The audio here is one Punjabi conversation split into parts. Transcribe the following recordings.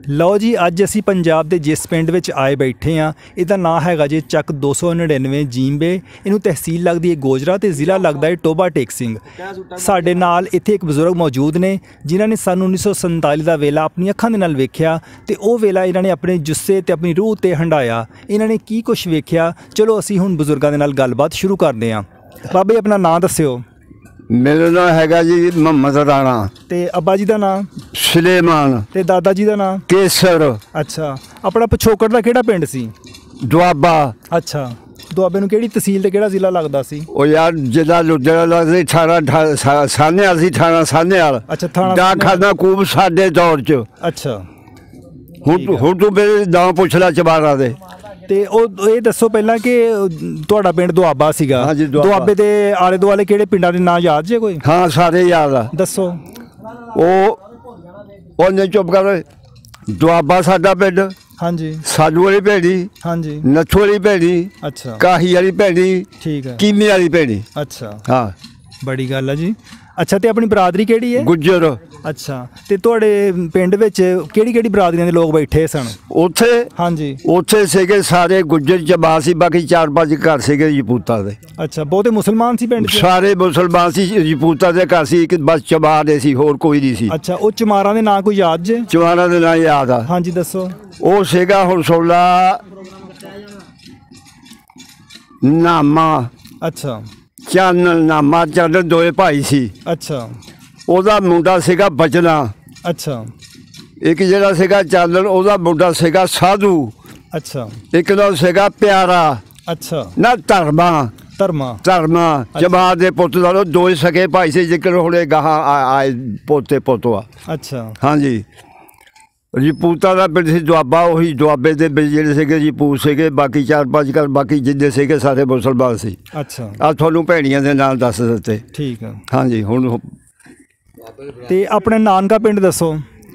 ਲਓ ਜੀ, ਅੱਜ ਅਸੀਂ ਪੰਜਾਬ ਦੇ ਜਿਸ ਪਿੰਡ ਵਿੱਚ ਆਏ ਬੈਠੇ ਹਾਂ, ਇਹਦਾ ਨਾਂ ਹੈਗਾ ਜੀ ਚੱਕ 299 ਜੀਂਬੇ। ਇਹਨੂੰ ਤਹਿਸੀਲ ਲੱਗਦੀ ਹੈ ਗੋਜਰਾ ਤੇ ਜ਼ਿਲ੍ਹਾ ਲੱਗਦਾ ਹੈ ਟੋਬਾ ਟੇਕ ਸਿੰਘ। ਸਾਡੇ ਨਾਲ ਇੱਥੇ ਇੱਕ ਬਜ਼ੁਰਗ ਮੌਜੂਦ ਨੇ ਜਿਨ੍ਹਾਂ ਨੇ ਸਾਨੂੰ 1947 ਦਾ ਵੇਲਾ ਆਪਣੀ ਅੱਖਾਂ ਦੇ ਨਾਲ ਵੇਖਿਆ ਤੇ ਉਹ ਵੇਲਾ ਇਹਨਾਂ ਨੇ ਆਪਣੇ ਜੁੱਸੇ ਤੇ ਆਪਣੀ ਰੂਹ ਤੇ ਹੰਡਾਇਆ। ਇਹਨਾਂ ਨੇ ਕੀ ਕੁਛ ਵੇਖਿਆ, ਚਲੋ ਅਸੀਂ ਹੁਣ ਬਜ਼ੁਰਗਾਂ ਦੇ ਨਾਲ ਗੱਲਬਾਤ ਸ਼ੁਰੂ ਕਰਦੇ ਹਾਂ। ਬਾਬੇ ਆਪਣਾ ਨਾਂ ਦੱਸਿਓ। मेरा नाम हैगा जी मोहम्मद राणा ਤੇ ਅੱਬਾ ਜੀ ਦਾ ਨਾਂ? सुलेमान ਤੇ ਦਾਦਾ ਜੀ ਦਾ ਨਾਂ? केसर ਅੱਛਾ, ਆਪਣਾ ਪਿਛੋਕੜ ਦਾ ਕਿਹੜਾ ਪਿੰਡ ਸੀ? दुआबा। ਅੱਛਾ, ਦੁਆਬੇ ਨੂੰ ਕਿਹੜੀ ਤਹਿਸੀਲ ਤੇ ਕਿਹੜਾ ਜ਼ਿਲ੍ਹਾ ਲੱਗਦਾ ਸੀ? ਉਹ ਯਾਰ ਜ਼ਿਲ੍ਹਾ ਲੁਧਿਆਣਾ ਲੱਗਦਾ 18 ਸਾਹਨੇਵਾਲ ਸੀ। 18 ਸਾਹਨੇਵਾਲ। ਅੱਛਾ, ਥਾਣਾ ਡਾਕਖਾਨਾ ਕੂਬ ਸਾਡੇ ਦੌਰ 'ਚ। ਅੱਛਾ, ਹੁਣ ਤੂੰ ਮੇਰੇ ਨਾਂ ਪੁੱਛ ਲੈ ਚਬਾਰਾ ਦੇ। ਤੇ ਉਹ ਇਹ ਦੱਸੋ ਪਹਿਲਾਂ ਕਿ ਤੁਹਾਡਾ ਪਿੰਡ ਦੁਆਬਾ ਸੀਗਾ। ਹਾਂਜੀ, ਦੁਆਬਾ। ਦੁਆਬੇ ਦੇ ਆਲੇ ਦੁਆਲੇ ਕਿਹੜੇ ਪਿੰਡਾਂ ਦੇ ਨਾਂ ਯਾਦ ਜੇ ਕੋਈ? ਹਾਂ, ਸਾਰੇ ਯਾਦ ਆ। ਦੱਸੋ। ਉਹਨੇ ਚੁੱਪ ਕਰ। ਦੁਆਬਾ ਸਾਡਾ ਪਿੰਡ। ਹਾਂਜੀ। ਸਾਲੂ ਵਾਲੀ ਭੈਣੀ। ਹਾਂਜੀ। ਨੱਥੂ ਵਾਲੀ ਭੈਣੀ। ਅੱਛਾ। ਕਾਹੀ ਵਾਲੀ ਭੈਣੀ। ਠੀਕ ਹੈ। ਕੀਮੇ ਵਾਲੀ ਭੈਣੀ। ਅੱਛਾ, ਹਾਂ, ਬੜੀ ਗੱਲ ਹੈ ਜੀ। ਅੱਛਾ, ਤੇ ਆਪਣੀ ਬਰਾਦਰੀ ਕਿਹੜੀ ਹੈ? ਗੁੱਜਰ। ਅੱਛਾ, ਤੇ ਤੁਹਾਡੇ ਪਿੰਡ ਵਿੱਚ ਕਿਹੜੀ ਕਿਹੜੀ ਬਰਾਦਰੀਆਂ ਦੇ ਲੋਕ ਬੈਠੇ ਸਨ ਉੱਥੇ? ਹਾਂਜੀ। ਉੱਥੇ ਸੀਗੇ ਸਾਰੇ ਗੁੱਜਰ ਜਮਾਤ ਸੀ, ਬਾਕੀ 4-5 ਘਰ ਸੀਗੇ ਜਪੂਤਾ ਦੇ। ਅੱਛਾ, ਬਹੁਤੇ ਮੁਸਲਮਾਨ ਸੀ ਪਿੰਡ 'ਚ? ਸਾਰੇ ਮੁਸਲਮਾਨ ਸੀ। ਜਪੂਤਾ ਦੇ ਘਰ ਸੀ, ਇੱਕ ਬਸ ਚਮਾਰ ਦੇ ਸੀ, ਹੋਰ ਕੋਈ ਨਹੀਂ ਸੀ। ਅੱਛਾ, ਉਹ ਚਮਾਰਾਂ ਦੇ ਨਾਂ ਕੋਈ ਯਾਦ ਜੇ? ਚਮਾਰਾਂ ਦੇ ਨਾਂ ਯਾਦ ਆ। ਹਾਂਜੀ, ਦੱਸੋ। ਉਹ ਸੀਗਾ ਹਰਸੋਲਾ ਨਾਮਾ। ਅੱਛਾ। ਚਾਨਣ ਨਾਮਾ। ਚਾਨਣ ਦੋਏ ਭਾਈ ਸੀ। ਅੱਛਾ। ਉਹਦਾ ਮੁੰਡਾ ਸੀਗਾ ਬਚਨਾ। ਅੱਛਾ। ਇੱਕ ਜਿਹੜਾ ਸੀਗਾ ਚਾਨਣ, ਉਹਦਾ ਮੁੰਡਾ ਸੀਗਾ ਸਾਧੂ। ਅੱਛਾ। ਇੱਕ ਦਾ ਸੀਗਾ ਪਿਆਰਾ। ਅੱਛਾ। ਨਾ ਧਰਮਾ। ਧਰਮਾ ਜਮਾਤ ਦੇ ਪੁੱਤ ਦਾ ਦੋਏ ਸਕੇ ਭਾਈ ਸੀ, ਜਿੱਕਰ ਹੁਣੇ ਗਾਹਾਂ ਆਏ ਪੋਤੇ ਪੋਤਵਾ। ਅੱਛਾ। ਹਾਂਜੀ। ਜਪੂਤਾ ਦਾ ਪਿੰਡ ਸੀ ਦੁਆਬਾ। ਉਹੀ ਦੁਆਬੇ ਦੇ ਵਿੱਚ ਜਿਹੜੇ ਸੀਗੇ ਜਪੂਤ ਸੀਗੇ, ਬਾਕੀ 4-5 ਘਰ ਬਾਕੀ ਜਿੰਨੇ ਸੀਗੇ ਸਾਰੇ ਮੁਸਲਮਾਨ ਸੀ। ਅੱਛਾ। ਆ ਤੁਹਾਨੂੰ ਭੈਣੀਆਂ ਦੇ ਨਾਲ ਦੱਸ ਦਿੱਤੇ। ਠੀਕ ਆ। ਹਾਂਜੀ। ਹੁਣ ਤੇ ਆਪਣੇ ਨਾਨਕਾ ਪਿੰਡ ਦੱਸੋ।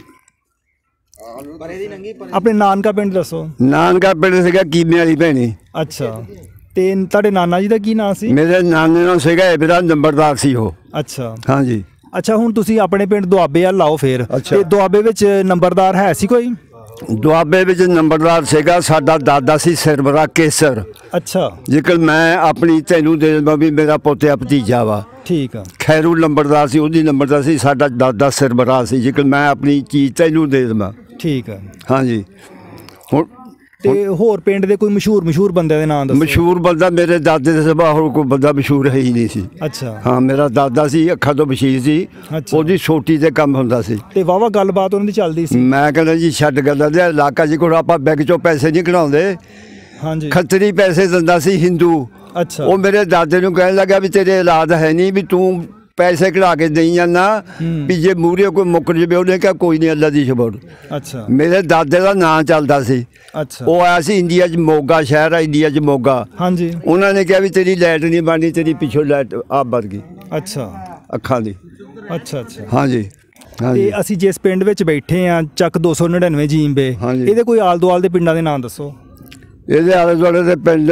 ਆਪਣੇ ਨਾਨਕਾ ਪਿੰਡ ਦੱਸੋ। ਨਾਨਕਾ ਪਿੰਡ ਸੀਗਾ ਕੀਮੇ ਵਾਲੀ ਭੈਣੀ। ਅੱਛਾ, ਤੇ ਤੁਹਾਡੇ ਨਾਨਾ ਜੀ ਦਾ ਕੀ ਨਾਂ ਸੀ? ਮੇਰੇ ਨਾਨੇ ਨਾਲ ਸੀਗਾ ਮੇਰਾ ਨੰਬਰਦਾਰ ਸੀ ਉਹ। ਅੱਛਾ। ਹਾਂਜੀ। ਅੱਛਾ, ਹੁਣ ਤੁਸੀਂ ਆਪਣੇ ਪਿੰਡ ਦੁਆਬੇ ਵੱਲ ਆਓ ਫਿਰ। ਤੇ ਦੁਆਬੇ ਵਿੱਚ ਨੰਬਰਦਾਰ ਹੈ ਸੀ ਕੋਈ? ਦੁਆਬੇ ਵਿੱਚ ਨੰਬਰਦਾਰ ਸੀਗਾ ਸਾਡਾ ਦਾਦਾ ਸੀ ਸਰਬਰਾ ਕੇਸਰ। ਅੱਛਾ। ਜੇਕਰ ਮੈਂ ਆਪਣੀ ਤੈਨੂੰ ਦੇ ਦੇਵਾਂ ਵੀ ਮੇਰਾ ਪੋਤਿਆ ਭਤੀਜਾ ਵਾ। ਠੀਕ ਆ। ਖੈਰੂ ਨੰਬਰਦਾਰ ਸੀ, ਉਹਦੀ ਨੰਬਰਦਾਰ ਸੀ ਸਾਡਾ ਦਾਦਾ ਸਰਬਰਾ ਸੀ। ਜੇਕਰ ਮੈਂ ਆਪਣੀ ਚੀਜ਼ ਤੈਨੂੰ ਦੇ ਦੇਵਾਂ। ਠੀਕ ਆ। ਹਾਂਜੀ। ਹੁਣ ਤੇ ਹੋਰ ਪਿੰਡ ਦੇ ਕੋਈ ਮਸ਼ਹੂਰ ਬੰਦਿਆਂ ਦੇ ਨਾਂ ਦੱਸੋ। ਮਸ਼ਹੂਰ ਬੰਦਾ ਮੇਰੇ ਦਾਦੇ ਦੇ ਸਿਵਾ ਹੋਰ ਕੋਈ ਬੰਦਾ ਮਸ਼ਹੂਰ ਹੈ ਹੀ ਨਹੀਂ ਸੀ। ਅੱਛਾ। ਹਾਂ, ਮੇਰਾ ਦਾਦਾ ਸੀ, ਅੱਖਾਂ ਤੋਂ ਬਸ਼ੀਰ ਸੀ। ਉਹਦੀ ਛੋਟੀ ਤੇ ਕੰਮ ਹੁੰਦਾ ਸੀ ਤੇ ਵਾਹਵਾ ਗੱਲਬਾਤ ਉਹਨਾਂ ਦੀ ਚੱਲਦੀ ਸੀ। ਮੈਂ ਕਹਿੰਦਾ ਜੀ ਛੱਡ ਗੱਲਾਂ ਦੇ ਇਲਾਕਾ ਜੀ ਕੋਲ ਆਪਾਂ ਬੈਂਕ ਚੋਂ ਪੈਸੇ ਨਹੀਂ ਕਢਾਉਂਦੇ। ਹਾਂਜੀ। ਖੱਤਰੀ ਪੈਸੇ ਦਿੰਦਾ ਸੀ ਹਿੰਦੂ। ਅੱਛਾ। ਉਹ ਮੇਰੇ ਦਾਦੇ ਨੂੰ ਕਹਿਣ ਲੱਗਾ ਵੀ ਤੇਰੇ ਔਲਾਦ ਹੈ ਨਹੀਂ, ਵੀ ਤੂੰ ਪੈਸੇ ਕਢਾ ਕੇ ਦੇਈ ਜਾਂਦਾ, ਵੀ ਜੇ ਮੂਹਰੇ ਕੋਈ ਮੁੱਕਰ ਜਾਵੇ। ਉਹਨੇ ਕਿਹਾ ਕੋਈ ਨਹੀਂ, ਅੱਲਾ ਦੀ ਸ਼ਬਰ। ਅੱਛਾ। ਮੇਰੇ ਦਾਦੇ ਦਾ ਨਾਂ ਚੱਲਦਾ ਸੀ। ਅੱਛਾ। ਉਹ ਆਇਆ ਸੀ ਇੰਡੀਆ 'ਚ, ਮੋਗਾ ਸ਼ਹਿਰ ਆ ਇੰਡੀਆ 'ਚ, ਮੋਗਾ। ਹਾਂਜੀ। ਉਹਨਾਂ ਨੇ ਕਿਹਾ ਵੀ ਤੇਰੀ ਲਾਈਟ ਨਹੀਂ ਬਣਨੀ, ਤੇਰੀ ਪਿੱਛੋਂ ਲਾਈਟ ਆਪ ਬਣ ਗਈ। ਅੱਛਾ। ਅੱਖਾਂ ਦੀ। ਅੱਛਾ। ਅੱਛਾ। ਹਾਂਜੀ। ਤੇ ਅਸੀਂ ਜਿਸ ਪਿੰਡ ਵਿੱਚ ਬੈਠੇ ਆ ਚੱਕ 299 ਜੀਂਬੇ, ਇਹਦੇ ਕੋਈ ਆਲ ਦੁਆਲ ਦੇ ਪਿੰਡਾਂ ਦੇ ਨਾਂ ਦੱਸੋ। ਇਹਦੇ ਆਲੇ ਦੁਆਲੇ ਦੇ ਪਿੰਡ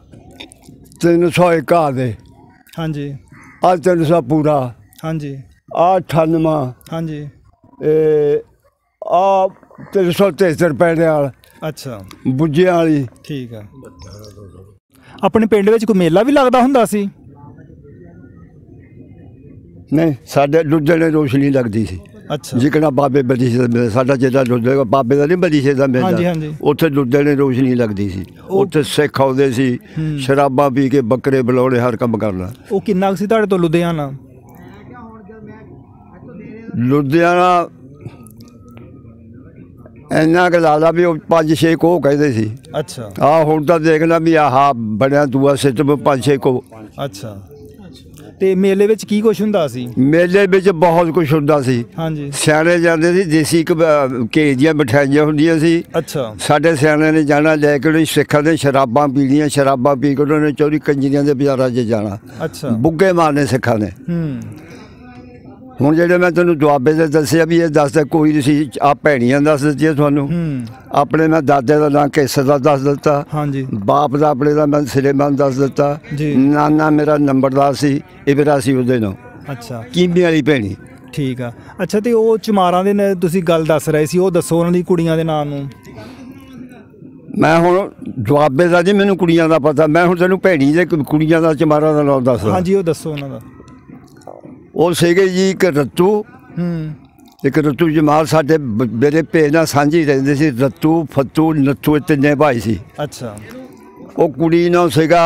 301 ਆ ਦੇ। ਹਾਂਜੀ। ਆ 300 ਪੂਰਾ। ਹਾਂਜੀ। ਆ 98। ਹਾਂਜੀ। ਆ 373 ਪੈਣੇ ਵਾਲ। ਅੱਛਾ। ਬੁੱਝਿਆਂ ਵਾਲੀ। ਠੀਕ ਆ। ਆਪਣੇ ਪਿੰਡ ਵਿੱਚ ਕੋਈ ਮੇਲਾ ਵੀ ਲੱਗਦਾ ਹੁੰਦਾ ਸੀ? ਨਹੀਂ, ਸਾਡੇ ਲੁਧਿਆਣੇ ਰੋਸ਼ਨੀ ਲੱਗਦੀ ਸੀ। ਅੱਛਾ। ਜਿਕਣਾ ਬਾਬੇ ਬਦੀਸ਼ੇ ਦਾ ਮੇਲਾ ਸਾਡਾ ਜਿਹੜਾ ਲੁਧਿਆਣਾ ਬਾਬੇ ਦਾ ਨਹੀਂ ਬਦੀਸ਼ੇ ਦਾ ਮੇਲਾ। ਹਾਂਜੀ। ਉੱਥੇ ਲੁਧਿਆਣੇ ਰੋਸ਼ਨੀ ਲੱਗਦੀ ਸੀ। ਉੱਥੇ ਸਿੱਖ ਆਉਂਦੇ ਸੀ, ਸ਼ਰਾਬਾਂ ਪੀ ਕੇ ਬੱਕਰੇ ਬੁਲਾਉਣੇ, ਹਰ ਕੰਮ ਕਰਨਾ। ਉਹ ਕਿੰਨਾ ਸੀ ਤੁਹਾਡੇ ਤੋਂ ਲੁਧਿਆਣਾ? ਲੁਧਿਆਣਾ ਇੰਨਾ ਕੁ ਲਾ ਲਾ ਵੀ ਉਹ 5-6 ਕੋਹ ਕਹਿੰਦੇ ਸੀ। ਅੱਛਾ। ਆਹ ਹੁਣ ਤਾਂ ਦੇਖ ਲਾ ਵੀ ਆਹ ਬਣਿਆ ਦੂਆ ਸਿਸਟਮ 5-6 ਕੋਹ। ਅੱਛਾ। ਤੇ ਮੇਲੇ ਵਿੱਚ ਕੀ ਕੁਛ ਹੁੰਦਾ ਸੀ? ਮੇਲੇ ਵਿੱਚ ਬਹੁਤ ਕੁਛ ਹੁੰਦਾ ਸੀ। ਹਾਂਜੀ। ਸਿਆਣੇ ਜਾਂਦੇ ਸੀ, ਦੇਸੀ ਘੇ ਦੀਆਂ ਮਠਿਆਈਆਂ ਹੁੰਦੀਆਂ ਸੀ। ਅੱਛਾ। ਸਾਡੇ ਸਿਆਣਿਆਂ ਨੇ ਜਾਣਾ ਲੈ ਕੇ, ਉਹਨੇ ਸਿੱਖਾਂ ਦੇ ਸ਼ਰਾਬਾਂ ਪੀਣੀਆਂ, ਸ਼ਰਾਬਾਂ ਪੀ ਕੇ ਉਹਨਾਂ ਨੇ ਚੋਰੀ ਕੰਜਰੀਆਂ ਦੇ ਬਾਜ਼ਾਰਾਂ 'ਚ ਜਾਣਾ। ਅੱਛਾ। ਬੁੱਗੇ ਮਾਰਨੇ ਸਿੱਖਾਂ ਨੇ। ਹੁਣ ਜਿਹੜੇ ਮੈਂ ਤੁਹਾਨੂੰ ਦੁਆਬੇ ਦੇ ਦੱਸਿਆ ਵੀ ਇਹ ਦੱਸਦਾ ਕੋਈ ਨਹੀਂ ਸੀ। ਆ ਭੈਣੀਆਂ ਦੱਸ ਦਿੱਤੀਆਂ ਤੁਹਾਨੂੰ। ਆਪਣੇ ਮੈਂ ਦਾਦੇ ਦਾ ਨਾਂ ਕੇਸਰ ਦਾ ਦੱਸ ਦਿੱਤਾ। ਹਾਂਜੀ। ਬਾਪ ਦਾ ਆਪਣੇ ਦਾ ਮੈਂ ਸੁਲੇਮਾਨ ਦੱਸ ਦਿੱਤਾ। ਨਾਨਾ ਮੇਰਾ ਨੰਬਰਦਾਰ ਸੀ, ਇਬਰਾ ਸੀ ਉਹਦੇ ਨਾਲ। ਅੱਛਾ। ਕੀਮੇ ਵਾਲੀ ਭੈਣੀ। ਠੀਕ ਆ। ਅੱਛਾ, ਤੇ ਉਹ ਚਮਾਰਾਂ ਦੇ ਤੁਸੀਂ ਗੱਲ ਦੱਸ ਰਹੇ ਸੀ, ਉਹ ਦੱਸੋ ਉਹਨਾਂ ਦੀ ਕੁੜੀਆਂ ਦੇ ਨਾਮ ਨੂੰ। ਮੈਂ ਹੁਣ ਦੁਆਬੇ ਦਾ ਜੀ ਮੈਨੂੰ ਕੁੜੀਆਂ ਦਾ ਪਤਾ, ਮੈਂ ਹੁਣ ਤੈਨੂੰ ਭੈਣੀ ਦੇ ਕੁੜੀਆਂ ਦਾ ਚਮਾਰਾਂ ਦਾ ਨਾਮ ਦੱਸ। ਹਾਂਜੀ, ਉਹ ਦੱਸੋ ਉਹਨਾਂ ਦਾ। ਉਹ ਸੀਗੇ ਜੀ ਇੱਕ ਰੱਤੂ, ਇੱਕ ਰੱਤੂ ਜਮਾਲ, ਸਾਡੇ ਮੇਰੇ ਭੇ ਨਾਲ ਸਾਂਝੀ ਰਹਿੰਦੇ ਸੀ। ਰੱਤੂ, ਫੱਤੂ, ਨੱਥੂ, ਇਹ ਤਿੰਨੇ ਭਾਈ ਸੀ। ਅੱਛਾ। ਉਹ ਕੁੜੀ ਨੂੰ ਸੀਗਾ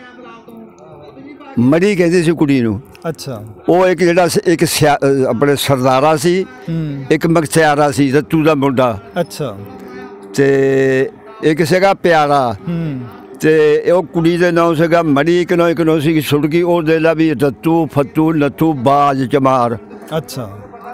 ਮੜੀ ਕਹਿੰਦੇ ਸੀ ਕੁੜੀ ਨੂੰ। ਅੱਛਾ। ਉਹ ਇੱਕ ਜਿਹੜਾ ਇੱਕ ਆਪਣੇ ਸਰਦਾਰਾ ਸੀ, ਇੱਕ ਮਖਤਿਆਰਾ ਸੀ ਰੱਤੂ ਦਾ ਮੁੰਡਾ। ਅੱਛਾ। ਤੇ ਇੱਕ ਸੀਗਾ ਪਿਆਰਾ, ਤੇ ਉਹ ਕੁੜੀ ਦੇ ਨਾਂ ਸੀਗਾ ਮੜੀ। ਇੱਕ ਨੌ ਸੀ ਸੁੜਕੀ। ਉਹ ਦੇ ਲਾ ਵੀ ਰੱਤੂ, ਫੱਤੂ, ਨੱਥੂ, ਬਾਜ, ਚਮਾਰ। ਅੱਛਾ।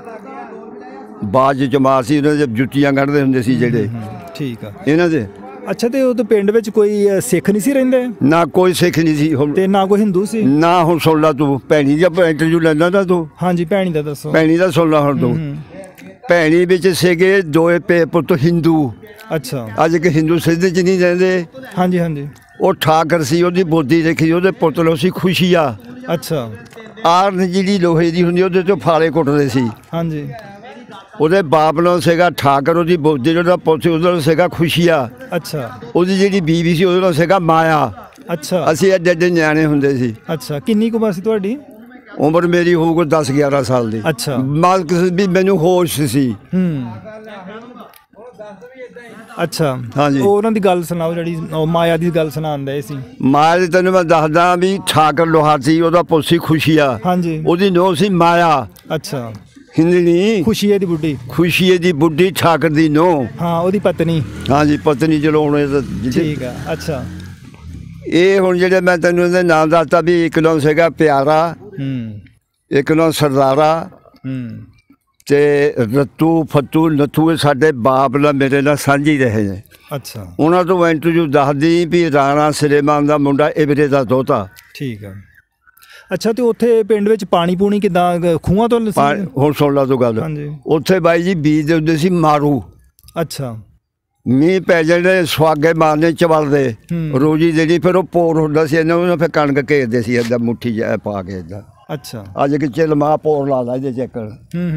ਬਾਜ ਚਮਾਰ ਸੀ, ਇਹਨਾਂ ਦੇ ਜੁੱਤੀਆਂ ਕੱਢਦੇ ਹੁੰਦੇ ਸੀ ਜਿਹੜੇ। ਠੀਕ ਆ ਇਹਨਾਂ ਦੇ। ਅੱਛਾ, ਤੇ ਉਹ ਤਾਂ ਪਿੰਡ ਵਿੱਚ ਕੋਈ ਸਿੱਖ ਨਹੀਂ ਸੀ ਰਹਿੰਦੇ? ਨਾ ਕੋਈ ਸਿੱਖ ਨਹੀਂ ਸੀ ਹੁਣ, ਤੇ ਨਾ ਕੋਈ ਹਿੰਦੂ ਸੀ ਨਾ। ਹੁਣ ਸੁਣ ਲਾ ਤੂੰ ਭੈਣੀ ਦਾ ਇੰਟਰਵਿਊ ਲੈਂਦਾ ਨਾ ਤੂੰ। ਹਾਂਜੀ, ਭੈਣੀ ਦਾ ਦੱਸੋ। ਭੈਣੀ ਦਾ ਸੁਣ ਲਾ ਹੁਣ ਤੂੰ। ਭੈਣੀ ਵਿੱਚ ਸੀਗੇ ਦੋਏ ਪੇ ਪੁੱਤ ਹਿੰਦੂ। ਅੱਛਾ। ਅੱਜ ਇੱਕ ਹਿੰਦੂ ਸਿੱਧ ਚ ਨਹੀਂ ਰਹਿੰਦੇ। ਹਾਂਜੀ ਹਾਂਜੀ। ਉਹ ਠਾਕਰ ਸੀ, ਉਹਦੀ ਬੋਦੀ ਦੇਖੀ, ਉਹਦੇ ਪੁੱਤ ਲੋ ਸੀ ਖੁਸ਼ੀਆ। ਅੱਛਾ। ਆਰਨ ਜਿਹੜੀ ਲੋਹੇ ਦੀ ਹੁੰਦੀ ਉਹਦੇ ਤੋਂ ਫਾਲੇ ਕੁੱਟਦੇ ਸੀ। ਹਾਂਜੀ। ਉਹਦੇ ਬਾਪ ਨੂੰ ਸੀਗਾ ਠਾਕਰ, ਉਹਦੀ ਬੋਦੀ ਜਿਹੜਾ ਪੁੱਤ ਸੀ ਉਹਦਾ ਸੀਗਾ ਖੁਸ਼ੀਆ। ਅੱਛਾ। ਉਹਦੀ ਜਿਹੜੀ ਬੀਵੀ ਸੀ ਉਹਦਾ ਸੀਗਾ ਮਾਇਆ। ਅੱਛਾ। ਅਸੀਂ ਐਡੇ ਐਡੇ ਨਿਆਣੇ ਹੁੰਦੇ ਸੀ। ਅੱਛਾ। ਕਿੰਨੀ ਕੁ ਉਮਰ ਸੀ ਤੁਹਾਡੀ? ਉਮਰ ਮੇਰੀ ਹੋਊਗੀ 10-11 ਸਾਲ ਦੀ। ਅੱਛਾ। ਮਾਲਕ ਵੀ ਮੈਨੂੰ ਹੋਸ਼ ਸੀ। ਅੱਛਾ। ਹਾਂਜੀ। ਉਹਨਾਂ ਦੀ ਗੱਲ ਸੁਣਾਓ, ਜਿਹੜੀ ਮਾਇਆ ਦੀ ਗੱਲ ਸੁਣਾਉਂਦੇ ਸੀ। ਮਾਇਆ ਦੀ ਤੈਨੂੰ ਮੈਂ ਦੱਸਦਾ ਵੀ ਠਾਕਰ ਲੋਹਾਰ ਸੀ, ਉਹਦਾ ਪੁੱਤ ਸੀ ਖੁਸ਼ੀਆ। ਹਾਂਜੀ। ਉਹਦੀ ਨੂੰਹ ਸੀ ਮਾਇਆ। ਅੱਛਾ। ਹਿੰਦਣੀ ਖੁਸ਼ੀਏ ਦੀ ਬੁੱਢੀ। ਖੁਸ਼ੀਏ ਦੀ ਬੁੱਢੀ ਠਾਕਰ ਦੀ ਨੂੰਹ। ਹਾਂ, ਉਹਦੀ ਪਤਨੀ। ਹਾਂਜੀ, ਪਤਨੀ ਚਲਾਉਣੇ। ਠੀਕ ਆ। ਅੱਛਾ। ਇਹ ਹੁਣ ਜਿਹੜੇ ਮੈਂ ਤੈਨੂੰ ਇਹਦੇ ਨਾਮ ਦੱਸਤਾ ਵੀ ਇੱਕ ਨਾਮ ਸੀਗਾ ਪਿਆਰਾ, ਇੱਕ ਨਾਮ ਸਰਦਾਰਾ, ਤੇ ਰੱਤੂ, ਫੱਤੂ, ਨੱਥੂ, ਇਹ ਸਾਡੇ ਬਾਪ ਨਾਲ ਮੇਰੇ ਨਾਲ ਸਾਂਝੀ ਰਹੇ ਨੇ। ਅੱਛਾ। ਉਹਨਾਂ ਤੋਂ ਇੰਟਰਵਿਊ ਦੱਸਦੀ ਵੀ ਰਾਣਾ ਸਲੇਮਾਨ ਦਾ ਮੁੰਡਾ ਇਬਰੇ ਦਾ ਦੋਤਾ। ਠੀਕ ਆ। ਅੱਛਾ, ਤੇ ਉੱਥੇ ਪਿੰਡ ਵਿੱਚ ਪਾਣੀ ਪੂਣੀ ਕਿੱਦਾਂ, ਖੂਹਾਂ ਤੋਂ? ਹੁਣ ਸੁਣ ਲਾ ਤੂੰ ਗੱਲ। ਉੱਥੇ ਬਾਈ ਜੀ ਬੀਜਦੇ ਹੁੰਦੇ ਸੀ ਮਾਰੂ। ਅੱਛਾ। ਮੀਂਹ ਪੈ ਜਾਣੇ, ਸੁਹਾਗੇ ਮਾਰਨੇ ਚਵਲ ਦੇ, ਰੋਜੀ ਦੇਣੀ, ਫਿਰ ਉਹ ਪੋਰ ਹੁੰਦਾ ਸੀ ਇਹਨਾਂ ਨੂੰ, ਫਿਰ ਕਣਕ ਘੇਰਦੇ ਸੀ ਏਦਾਂ ਮੁੱਠੀ ਜਿਹਾ ਪਾ ਕੇ ਏਦਾਂ। ਅੱਛਾ। ਅੱਜ ਕਿ ਚਲਮਾ ਪੋਰ ਲਾ ਲਾ ਇਹਦੇ ਚੱਕਰ।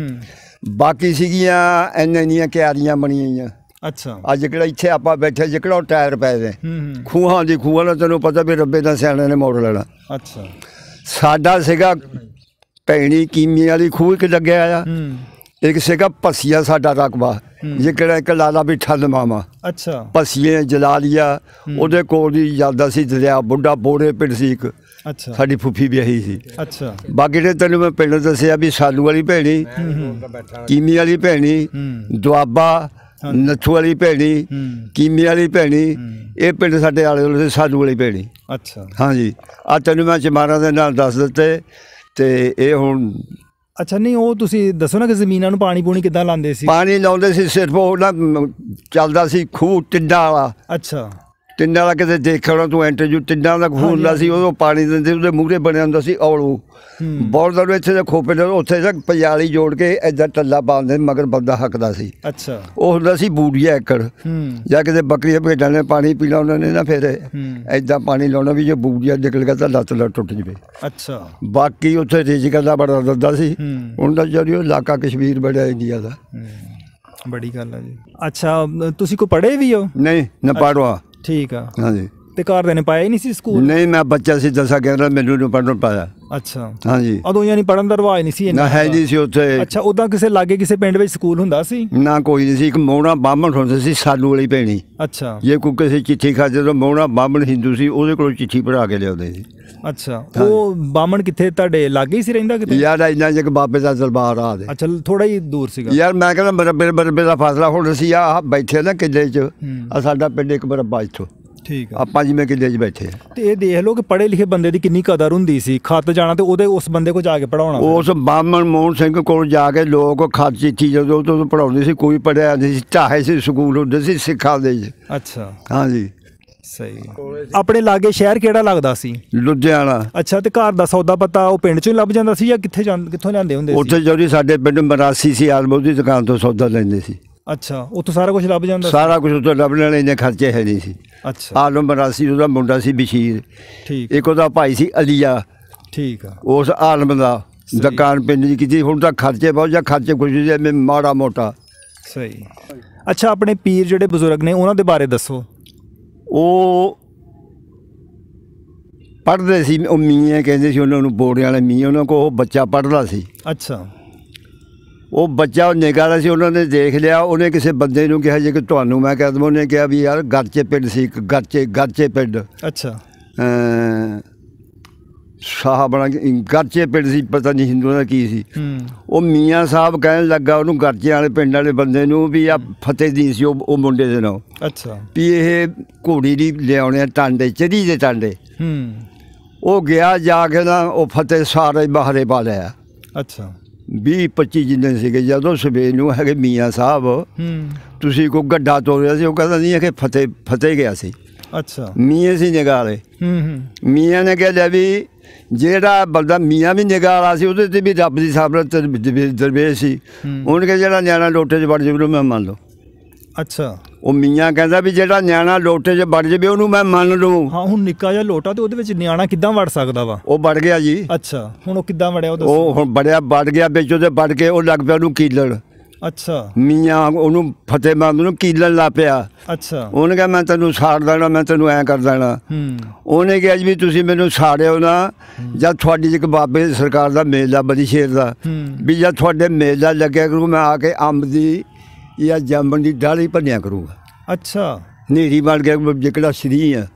ਬਾਕੀ ਸੀਗੀਆਂ ਇੰਨੀਆਂ ਕਿਆਰੀਆਂ ਬਣੀਆਂ। ਅੱਛਾ। ਅੱਜ ਕਿਹੜਾ ਇੱਥੇ ਆਪਾਂ ਬੈਠੇ ਜਿਹੜਾ ਟਾਇਰ ਪੈ ਗਏ ਖੂਹਾਂ ਦੀ। ਖੂਹਾਂ ਦਾ ਤੈਨੂੰ ਪਤਾ ਵੀ ਰੱਬੇ ਦਾ ਸਿਆਣੇ ਨੇ ਮੋੜ ਲੈਣਾ। ਅੱਛਾ। ਸਾਡਾ ਸੀਗਾ ਭੈਣੀ ਕੀਮੀ ਵਾਲੀ ਖੂਹ ਇੱਕ ਲੱਗਿਆ ਆ, ਇੱਕ ਸੀਗਾ ਪਸੀਆ ਸਾਡਾ ਰਕਬਾ, ਜਿਹੜਾ ਇੱਕ ਲਾਲਾ ਬਿਠਾ ਮਾਮਾ। ਅੱਛਾ। ਪਸੀਏ ਜਲਾਲੀਆ, ਉਹਦੇ ਕੋਲ ਹੀ ਜਾਂਦਾ ਸੀ ਦਰਿਆ ਬੁੱਢਾ ਬੋੜੇ ਪਿੰਡ ਸੀ ਇੱਕ। ਅੱਛਾ। ਸਾਡੀ ਫੁੱਫੀ ਵਿਆਹੀ ਸੀ। ਅੱਛਾ। ਬਾਕੀ ਜਿਹੜੇ ਤੈਨੂੰ ਮੈਂ ਪਿੰਡ ਦੱਸਿਆ ਵੀ ਸਾਲੂ ਵਾਲੀ ਭੈਣੀ, ਕੀਮੀ ਵਾਲੀ ਭੈਣੀ, ਦੁਆਬਾ, ਨੱਥੂ ਵਾਲੀ ਭੈਣੀ, ਕੀਮੀ ਵਾਲੀ ਭੈਣੀ, ਇਹ ਪਿੰਡ ਸਾਡੇ ਆਲੇ ਦੁਆਲੇ ਸਾਲੂ ਵਾਲੀ ਭੈਣੀ। ਅੱਛਾ। ਹਾਂਜੀ। ਆ ਤੈਨੂੰ ਮੈਂ ਚਮਾਰਾਂ ਦੇ ਨਾਲ ਦੱਸ ਦਿੱਤੇ। ਤੇ ਇਹ ਹੁਣ। ਅੱਛਾ। ਨਹੀਂ, ਉਹ ਤੁਸੀਂ ਦੱਸੋ ਨਾ ਕਿ ਜ਼ਮੀਨਾਂ ਨੂੰ ਪਾਣੀ ਪੂਣੀ ਕਿੱਦਾਂ ਲਾਉਂਦੇ ਸੀ? ਪਾਣੀ ਲਾਉਂਦੇ ਸੀ ਸਿਰਫ ਉਹ ਨਾ ਚੱਲਦਾ ਸੀ ਖੂਹ ਟਿੰਡਾ ਵਾਲਾ। ਅੱਛਾ। ਟਿੰਡਾ ਵਾਲਾ ਕਿਤੇ ਦੇਖਣਾ ਤੂੰ ਇੰਟਰਵਿਊ, ਟਿੰਡਾ ਦਾ ਖੂਹ ਹੁੰਦਾ ਸੀ, ਉਦੋਂ ਪਾਣੀ ਦਿੰਦੇ, ਉਹਦੇ ਮੂਹਰੇ ਬਣਿਆ ਹੁੰਦਾ ਸੀ ਔਲੂ। ਬਹੁਤ ਦਰ ਇੱਥੇ ਦੇ ਖੋਪੇ ਨੇ, ਉੱਥੇ ਤੱਕ ਪਜਾਲੀ ਜੋੜ ਕੇ ਏਦਾਂ ਟੱਲਾ ਪਾਉਂਦੇ, ਮਗਰ ਬੰਦਾ ਹੱਕਦਾ ਸੀ। ਅੱਛਾ। ਉਹ ਹੁੰਦਾ ਸੀ ਬੂੜੀਆ ਏਕੜ। ਜਾਂ ਕਿਤੇ ਬੱਕਰੀਆਂ ਭੇਡਾਂ ਨੇ ਪਾਣੀ ਪੀਣਾ ਉਹਨਾਂ ਨੇ ਨਾ, ਫਿਰ ਏਦਾਂ ਪਾਣੀ ਲਾਉਣਾ ਵੀ ਜੇ ਬੂੜੀਆ ਨਿਕਲ ਗਿਆ ਤਾਂ ਲੱਤ ਟੁੱਟ ਜਾਵੇ। ਅੱਛਾ। ਬਾਕੀ ਉੱਥੇ ਰਿਜ਼ਕ ਦਾ ਬੜਾ ਦਿੰਦਾ ਸੀ। ਹੁਣ ਤਾਂ ਜਿਹੜੀ ਉਹ ਇਲਾਕਾ ਕਸ਼ਮੀਰ ਬੜਿਆ ਇੰਡੀਆ ਦਾ। ਬੜੀ ਗੱਲ ਆ ਜੀ। ਅੱਛਾ, ਤੁਸੀਂ ਕੋਈ ਪੜ੍ਹੇ ਵੀ ਹੋ? ਨਹੀਂ, ਨਾ ਪੜ੍ਹਵਾ। ਠੀਕ ਆ। ਹਾਂਜੀ। ਤੇ ਘਰਦਿਆਂ ਨੇ ਪਾਇਆ ਹੀ ਨਹੀਂ ਸੀ ਸਕੂਲ? ਨਹੀਂ, ਮੈਂ ਬੱਚਾ ਸੀ 10-11, ਮੈਨੂੰ ਨਹੀਂ ਪੜ੍ਹਨ ਪਾਇਆ। ਅੱਛਾ। ਹਾਂਜੀ। ਉਦੋਂ ਯਾਨੀ ਪੜ੍ਹਨ ਦਾ ਰਿਵਾਜ ਨਹੀਂ ਸੀ? ਨਾ, ਹੈ ਨਹੀਂ ਸੀ ਉੱਥੇ। ਅੱਛਾ। ਉਦਾਂ ਕਿਸੇ ਲਾਗੇ ਕਿਸੇ ਪਿੰਡ ਵਿੱਚ ਸਕੂਲ ਹੁੰਦਾ ਸੀ? ਨਾ, ਕੋਈ ਨਹੀਂ ਸੀ। ਇੱਕ ਮੋਹਣਾ ਬਾਹਮਣ ਹੁੰਦਾ ਸੀ ਸਾਲੂ ਵਾਲੀ ਭੈਣੀ। ਅੱਛਾ। ਜੇ ਕੋਈ ਕਿਸੇ ਚਿੱਠੀ ਖਾ, ਜਦੋਂ ਮੋਹਣਾ ਬਾਹਮਣ ਹਿੰਦੂ ਸੀ, ਉਹਦੇ ਕੋਲ ਚਿੱਠੀ ਪੜ੍ਹਾ ਕੇ ਲਿਆਉਂਦੇ ਸੀ। ਅੱਛਾ। ਉਹ ਬਾਹਮਣ ਕਿੱਥੇ ਤੁਹਾਡੇ ਲਾਗੇ ਹੀ ਸੀ ਰਹਿੰਦਾ ਕਿਤੇ? ਯਾਰ ਇੰਨਾ ਜਿਹਾ ਬਾਬੇ ਦਾ ਦਰਬਾਰ ਆ ਦੇ। ਅੱਛਾ, ਥੋੜਾ ਹੀ ਦੂਰ ਸੀਗਾ। ਯਾਰ ਮੈਂ ਕਹਿੰਦਾ ਮਰਬੇ ਦਾ ਫਾਸਲਾ ਹੁਣ ਸੀ ਆ ਬੈਠੇ ਨਾ ਕਿੱਲੇ 'ਚ, ਆ ਸਾਡਾ ਪਿੰਡ ਇੱਕ ਮਰਬਾ ਇੱਥੋਂ। ਠੀਕ ਆ। ਆਪਾਂ ਜਿਵੇਂ ਕਿੱਲੇ 'ਚ ਬੈਠੇ। ਤੇ ਇਹ ਦੇਖ ਲਓ ਕਿ ਪੜ੍ਹੇ ਲਿਖੇ ਬੰਦੇ ਦੀ ਕਿੰਨੀ ਕਦਰ ਹੁੰਦੀ ਸੀ। ਖੱਤ ਜਾਣਾ ਤੇ ਉਹਦੇ ਉਸ ਬੰਦੇ ਕੋਲ ਜਾ ਕੇ ਪੜ੍ਹਾਉਣਾ। ਉਸ ਬਾਹਮਣ ਮੋਹਨ ਸਿੰਘ ਕੋਲ ਜਾ ਕੇ ਲੋਕ ਖੱਤ ਚਿੱਠੀ ਜਦੋਂ ਤੋਂ ਪੜ੍ਹਾਉਂਦੇ ਸੀ। ਕੋਈ ਪੜ੍ਹਿਆ ਨਹੀਂ ਸੀ, ਚਾਹੇ ਸੀ ਸਕੂਲ ਹੁੰਦੇ ਸੀ ਸਿੱਖਾਂ ਦੇ। ਅੱਛਾ। ਹਾਂਜੀ। ਸਹੀ। ਆਪਣੇ ਲਾਗੇ ਸ਼ਹਿਰ ਕਿਹੜਾ ਲੱਗਦਾ ਸੀ? ਲੁਧਿਆਣਾ। ਅੱਛਾ। ਤੇ ਘਰ ਦਾ ਸੌਦਾ ਪੱਤਾ ਉਹ ਪਿੰਡ 'ਚੋਂ ਹੀ ਲੱਭ ਜਾਂਦਾ ਸੀ ਜਾਂ ਕਿੱਥੋਂ ਲਿਆਂਦੇ ਹੁੰਦੇ ਸੀ? ਉੱਥੇ ਜਿਹੜੀ ਸਾਡੇ ਪਿੰਡ ਮਰਾਸੀ ਸੀ, ਆਲਮੋਦ ਦੀ ਦੁਕਾਨ ਤੋਂ ਸੌਦਾ ਲੈਂਦੇ ਸੀ। ਅੱਛਾ। ਉੱਥੋਂ ਸਾਰਾ ਕੁਝ ਲੱਭ ਜਾਂਦਾ? ਸਾਰਾ ਕੁਝ ਉੱਥੋਂ ਲੱਭ ਲੈਣਾ, ਇੰਨੇ ਖਰਚੇ ਹੈ ਨਹੀਂ ਸੀ। ਅੱਛਾ। ਆਲਮ ਮਰਾਸੀ, ਉਹਦਾ ਮੁੰਡਾ ਸੀ ਬਸ਼ੀਰ। ਠੀਕ। ਇੱਕ ਉਹਦਾ ਭਾਈ ਸੀ ਅਲੀਆ। ਠੀਕ ਆ। ਉਸ ਆਲਮ ਦਾ ਦੁਕਾਨ ਪਿੰਡ ਦੀ ਕੀਤੀ। ਹੁਣ ਤਾਂ ਖਰਚੇ ਬਹੁਤ ਜਾਂ ਖਰਚੇ ਕੁਝ ਜਿਵੇਂ ਮਾੜਾ ਮੋਟਾ। ਸਹੀ। ਅੱਛਾ, ਆਪਣੇ ਪੀਰ ਜਿਹੜੇ ਬਜ਼ੁਰਗ ਨੇ ਉਹਨਾਂ ਦੇ ਬਾਰੇ ਦੱਸੋ। ਉਹ ਪੜ੍ਹਦੇ ਸੀ, ਉਹ ਮੀਆਂ ਕਹਿੰਦੇ ਸੀ ਉਹਨਾਂ ਨੂੰ, ਬੋੜਿਆਂ ਵਾਲੇ ਮੀਆਂ। ਉਹਨਾਂ ਕੋਲ ਉਹ ਬੱਚਾ ਪੜ੍ਹਦਾ ਸੀ। ਅੱਛਾ। ਉਹ ਬੱਚਾ ਉਹ ਨਿਗਾਹ ਸੀ, ਉਹਨਾਂ ਨੇ ਦੇਖ ਲਿਆ। ਉਹਨੇ ਕਿਸੇ ਬੰਦੇ ਨੂੰ ਕਿਹਾ ਜੇ ਕਿ ਤੁਹਾਨੂੰ ਮੈਂ ਕਹਿ ਦਵਾਂ। ਉਹਨੇ ਕਿਹਾ ਵੀ ਯਾਰ ਗਰਚੇ ਪਿੰਡ ਸੀ ਇੱਕ, ਗਰਚੇ ਪਿੰਡ। ਅੱਛਾ। ਸਾਹਬਣਾ ਗਰਚੇ ਪਿੰਡ ਸੀ, ਪਤਾ ਨਹੀਂ ਹਿੰਦੂਆਂ ਦਾ ਕੀ ਸੀ। ਉਹ ਮੀਆਂ ਸਾਹਿਬ ਕਹਿਣ ਲੱਗਾ ਉਹਨੂੰ, ਗਰਚੇ ਵਾਲੇ ਪਿੰਡ ਵਾਲੇ ਬੰਦੇ ਨੂੰ, ਵੀ ਆ ਫਤਿਹਦੀਨ ਸੀ ਉਹ ਮੁੰਡੇ ਦੇ ਨਾਲ। ਅੱਛਾ। ਵੀ ਇਹ ਘੋੜੀ ਦੀ ਲਿਆਉਣੇ ਟਾਂਡੇ, ਚਰੀ ਦੇ ਟਾਂਡੇ। ਉਹ ਗਿਆ ਜਾ ਕੇ ਨਾ, ਉਹ ਫਤਿਹ ਸਾਰੇ ਬਾਹਰੇ ਪਾ ਲਿਆ। ਅੱਛਾ। 20-25 ਜਿੰਨੇ ਸੀਗੇ। ਜਦੋਂ ਸਵੇਰ ਨੂੰ ਹੈਗੇ ਮੀਆਂ ਸਾਹਿਬ ਤੁਸੀਂ ਕੋਈ ਗੱਡਾ ਤੋਰਿਆ ਸੀ? ਉਹ ਕਹਿੰਦਾ ਨਹੀਂ, ਕਿ ਫਤਿਹ ਗਿਆ ਸੀ। ਅੱਛਾ। ਮੀਆਂ ਸੀ ਨਿਗਾਹ ਵਾਲੇ। ਮੀਆਂ ਨੇ ਕਿਹਾ ਵੀ ਜਿਹੜਾ ਬੰਦਾ ਮੀਆਂ ਵੀ ਨਿਗਾਹ ਵਾਲਾ ਸੀ, ਉਹਦੇ 'ਤੇ ਵੀ ਰੱਬ ਦੀ ਸਾਬਤ ਦਰਵੇਸ਼ ਸੀ। ਉਹਨੇ ਕਿਹਾ ਜਿਹੜਾ ਨਿਆਣਾ ਲੋਟੇ 'ਚ ਵੜ ਜਾਵੇ ਉਹਨੂੰ ਮੈਂ ਮੰਨ ਲਓ। ਅੱਛਾ। ਉਹ ਮੀਆਂ ਕਹਿੰਦਾ ਵੀ ਜਿਹੜਾ ਨਿਆਣਾ ਲੋਟੇ 'ਚ ਵੜ ਜਾਵੇ ਉਹਨੂੰ ਮੈਂ ਮੰਨ ਲਊਂ। ਹਾਂ, ਹੁਣ ਨਿੱਕਾ ਜਿਹਾ ਲੋਟਾ ਤੇ ਉਹਦੇ ਵਿੱਚ ਨਿਆਣਾ ਕਿੱਦਾਂ ਵੜ ਸਕਦਾ ਵਾ? ਉਹ ਵੜ ਗਿਆ ਜੀ। ਅੱਛਾ। ਹੁਣ ਉਹ ਕਿੱਦਾਂ ਵੜਿਆ? ਉਹ ਹੁਣ ਵੜ ਗਿਆ ਵਿੱਚ ਉਹਦੇ, ਵੜ ਕੇ ਉਹ ਲੱਗ ਪਿਆ ਉਹਨੂੰ ਕੀਲਣ। ਅੱਛਾ। ਮੀਆਂ ਉਹਨੂੰ ਫਤਿਹਮੰਦ ਨੂੰ ਕੀਲਣ ਲੱਗ ਪਿਆ। ਅੱਛਾ। ਉਹਨੇ ਕਿਹਾ ਮੈਂ ਤੈਨੂੰ ਸਾੜ ਦੇਣਾ, ਮੈਂ ਤੈਨੂੰ ਐਂ ਕਰ ਦੇਣਾ। ਉਹਨੇ ਕਿਹਾ ਜੀ ਵੀ ਤੁਸੀਂ ਮੈਨੂੰ ਸਾੜਿਓ ਨਾ, ਜਦ ਤੁਹਾਡੀ ਇੱਕ ਬਾਬੇ ਸਰਕਾਰ ਦਾ ਮੇਲਾ ਬੜੀ ਸ਼ੇਰ ਦਾ, ਵੀ ਜਦ ਤੁਹਾਡੇ ਮੇਲਾ ਲੱਗਿਆ ਕਰੂ ਮੈਂ ਆ ਕੇ ਅੰਬ ਦੀ ਜਾਂ ਜਾਮਣ ਦੀ ਡਾਲੀ ਭੰਨਿਆ ਕਰੂਗਾ। ਅੱਛਾ। ਹਨੇਰੀ ਬਣ ਗਿਆ ਜਿਹੜਾ ਸ਼ਰੀ ਆ।